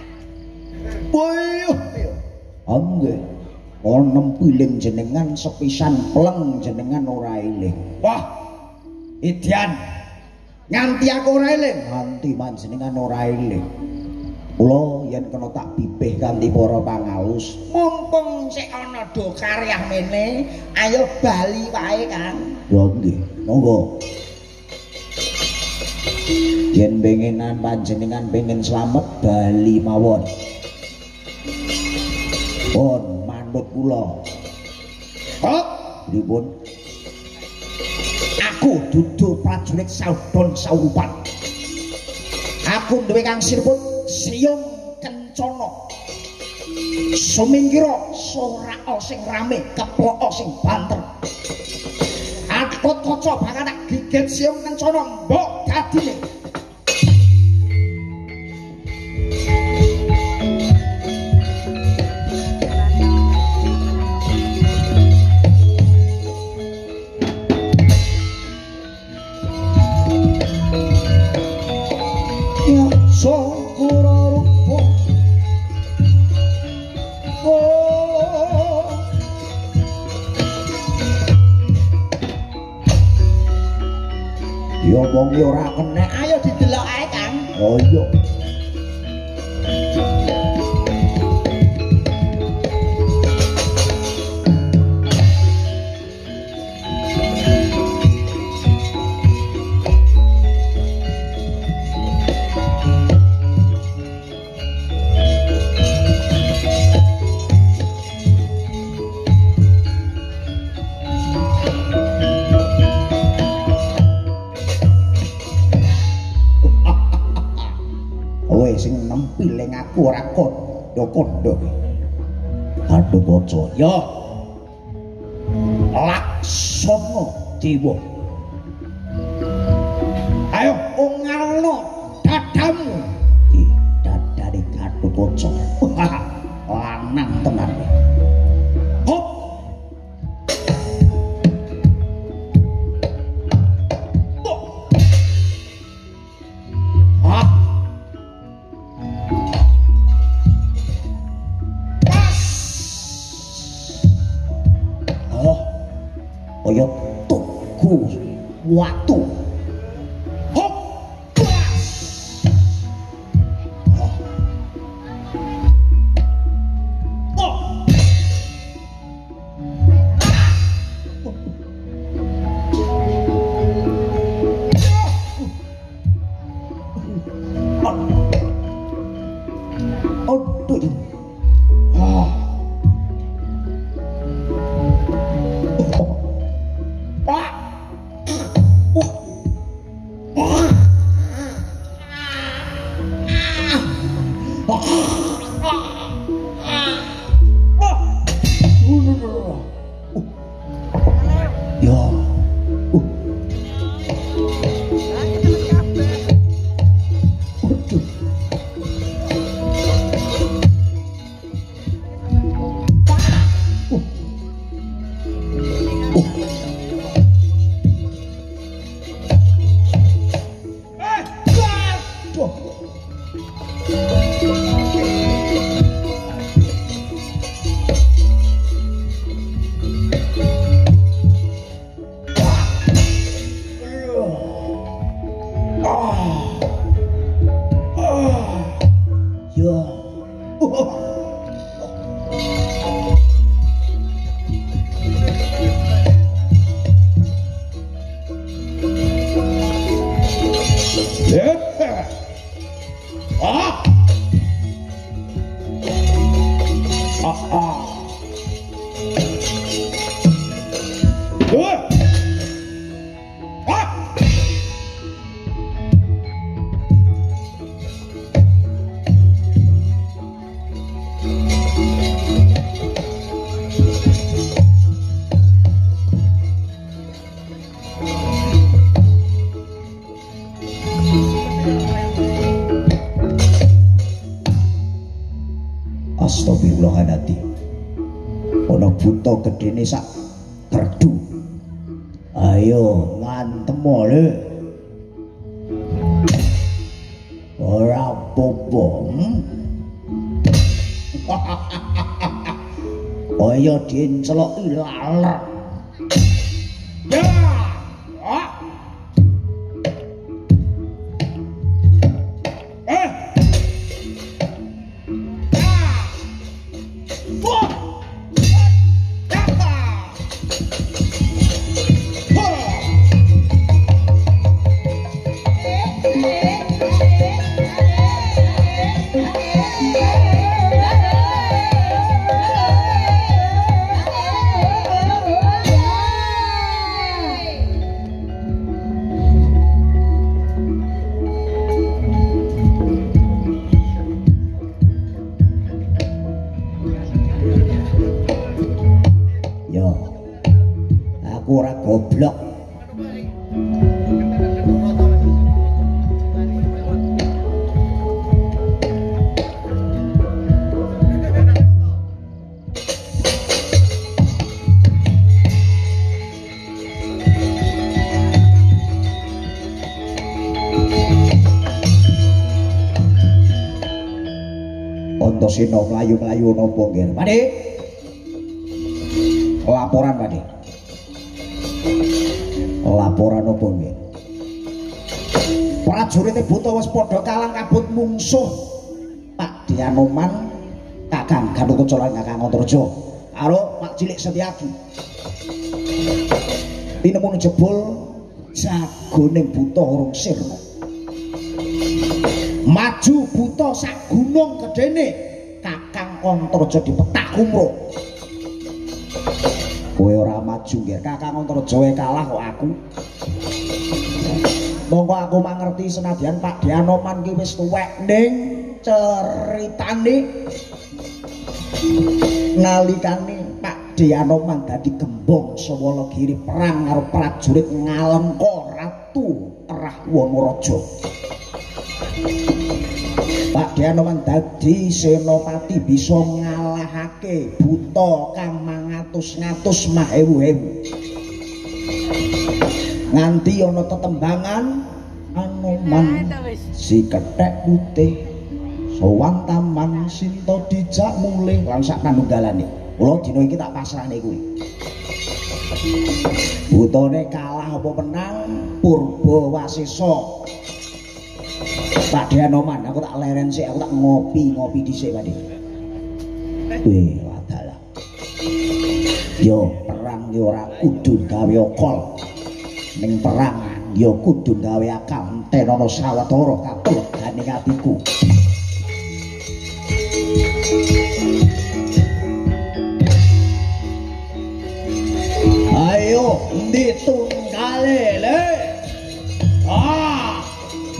Speaker 1: Wah, angge ana nempiling jenengan sepisan pleng jenengan ora eling. Wah, Idian nganti aku ora eling, nganti panjenengan ora eling. Kula yen kena tak bibih kanthi para pangaos,
Speaker 3: Mumpung sik ana do karyah mene, ayo bali wae kan.
Speaker 1: lha nggih, monggo. Yen pengenan panjenengan pengen slamet bali mawon. Pun manut kula. Hop, pripun? Aku dudu prajurit saudon saurupan. Aku duwe kang sirput Siyung Kencana. Sumingkira sorak sing rame, keplok sing banter. Gatotkaca bakal tak gigit Siyung Kencana mbok dadine. Ya sangkura rupa. Oh. Ya wong ora kenek,
Speaker 3: Ayo didelok ae kan.
Speaker 1: oh iya. Kowe sing nempiling aku ora kondo-kondo. Gatotkaca, ya. Laksana dewa. Ayo ungalno dadamu. Di dadane Gatotkaca. Lanang tenan. Hop. Kaya tuku watu. Hop. Oh. buta gedene sak berdu. Ayo ngantem le. Ora apa-apa. Kaya dienceloki laler. Ya. Ora goblok. Antasena mlayu-mlayu napa nggih? Pakde. Laporan, Pakde. Laporan apa nggih? Prajurite buta wis padha kalang kabut mungsuh Pak Dianoman, Kakang Ganukaca lan Kakang Antarja karo Pak Cilik Setyaki. Tinemu jebul jagoning buta urung sirna. Maju buta sak gunung gedene Kakang Antarja dipetak kumruh. Kowe ora maju nggih, Kakang Antarja kalah kok aku. Monggo aku mangerti senadyan Pak Dianoman ki wis tuwek ning ceritane nalikane Pak Dianoman dadi gembong Sawalagiri perang karo prajurit Ngalengka Ratu Rahwana-raja. Pak Dianoman dadi senopati bisa ngalahake buta kang mangatus-ngatus mahewu-hewu. Nganti ana tetembangan Anoman si kethek putih sowan taman Sinta dijak mulih lan sak panunggalane. Kula dina iki tak pasrahne kuwi. Butane kalah apa menang Purbawasesa. Pak Dianoman, aku tak leren sik, aku tak ngopi dhisik, Pak. Wih, wadalah. Yo perang yo ora kudu gawe okol. Ning perang yo kudu gawe akal. Entenono sawetara katulegane atiku. Ayo ditunggale le. Ah.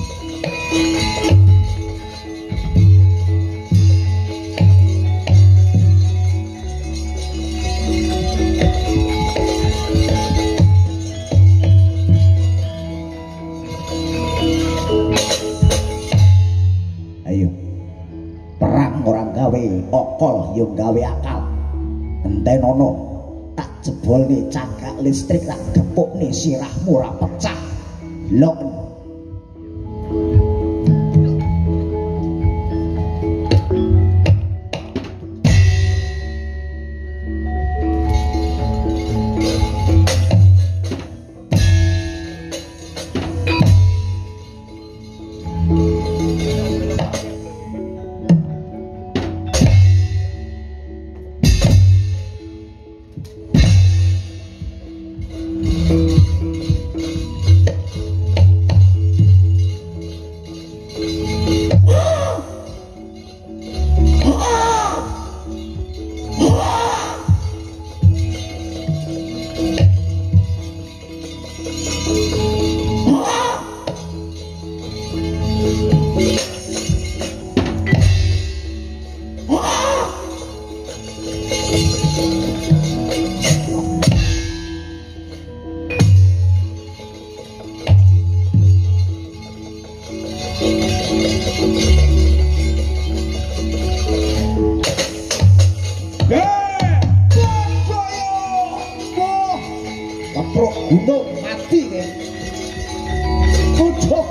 Speaker 1: Ayo perang ora gawe okol yo gawe akal. Entenono tak jebolne cagak listrik tak gepukne sirahmu ora pecah. Lok Keprok gunung mati ke. Kucuk.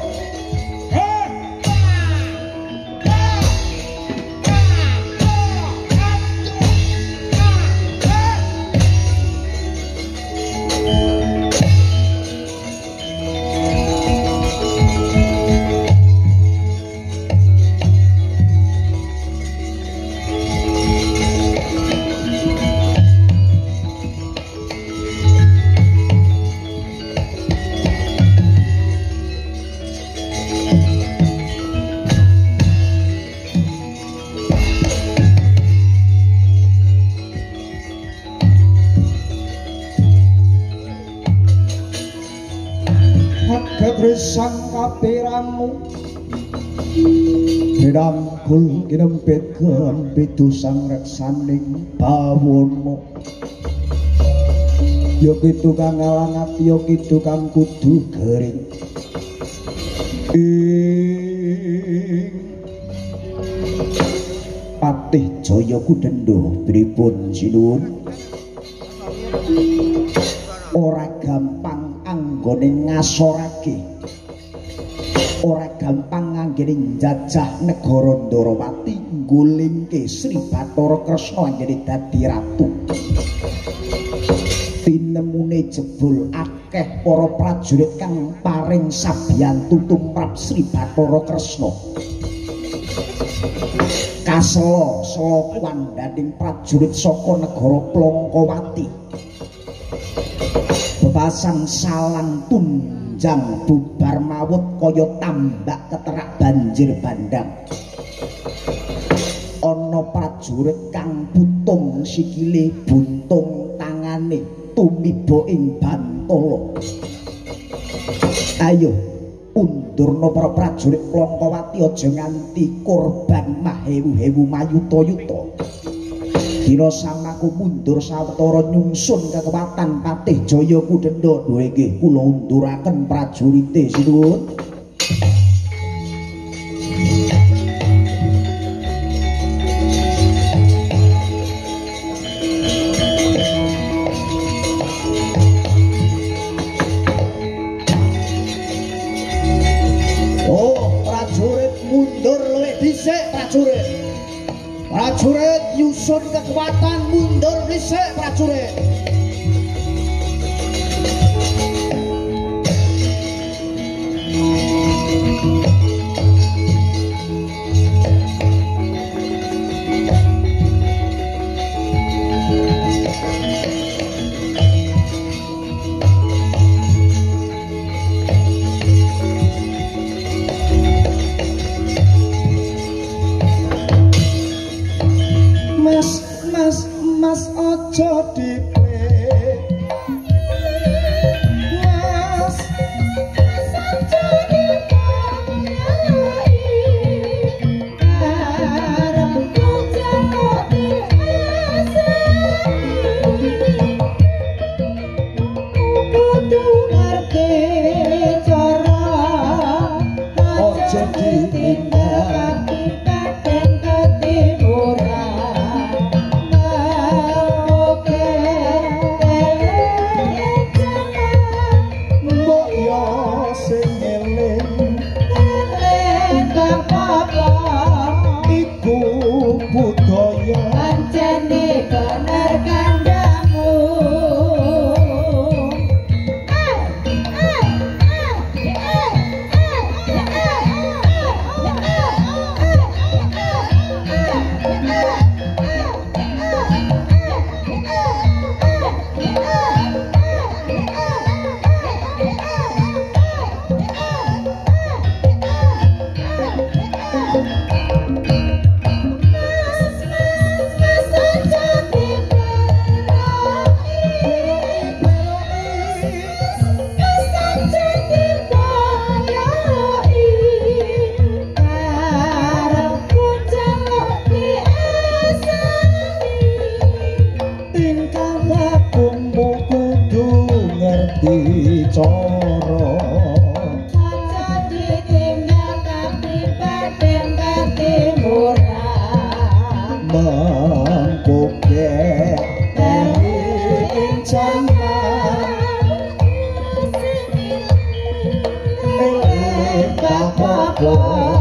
Speaker 1: Sang kapiramu dirangkul kinempit kempitu sang reksaning bawono ya kitu kang ngalangat ya kitu kang kudu gering Patih Jaya Kudendo pripun sinuwun ora gampang anggone ngasorake ora gampang anggene njajah negara Ndarawati nggulingke Sri Bathara Kresna anggene dadi ratu. Tinemune jebul akeh para prajurit kang paring sabiyantu tumrap Sri Bathara Kresna. Kasela kuwandaning prajurit saka negara Plongkowati. Bebasan salang tunjang bubar mawut kaya tambak keterak banjir bandang. Ana prajurit kang putung sikile buntung tangane tumiba ing bantala. Ayo undurna para prajurit Plongkowati aja nganti korban mahewu-hewu mayuta-yuta. Kira samaku mundur sawetara nyungsun kekuatan Patih Jaya Kudenda. Lho nggih kula unduraken prajurite sinuwun. Oh, prajurit mundur luwih dhisik prajurit. Prajurit nyusun kekuatan mundur dhisik prajurit. Mas ojo diplek Mas ojo diplek arepku jenguk kudu ngerti cara ojo ditindak paten ketimuran Bapak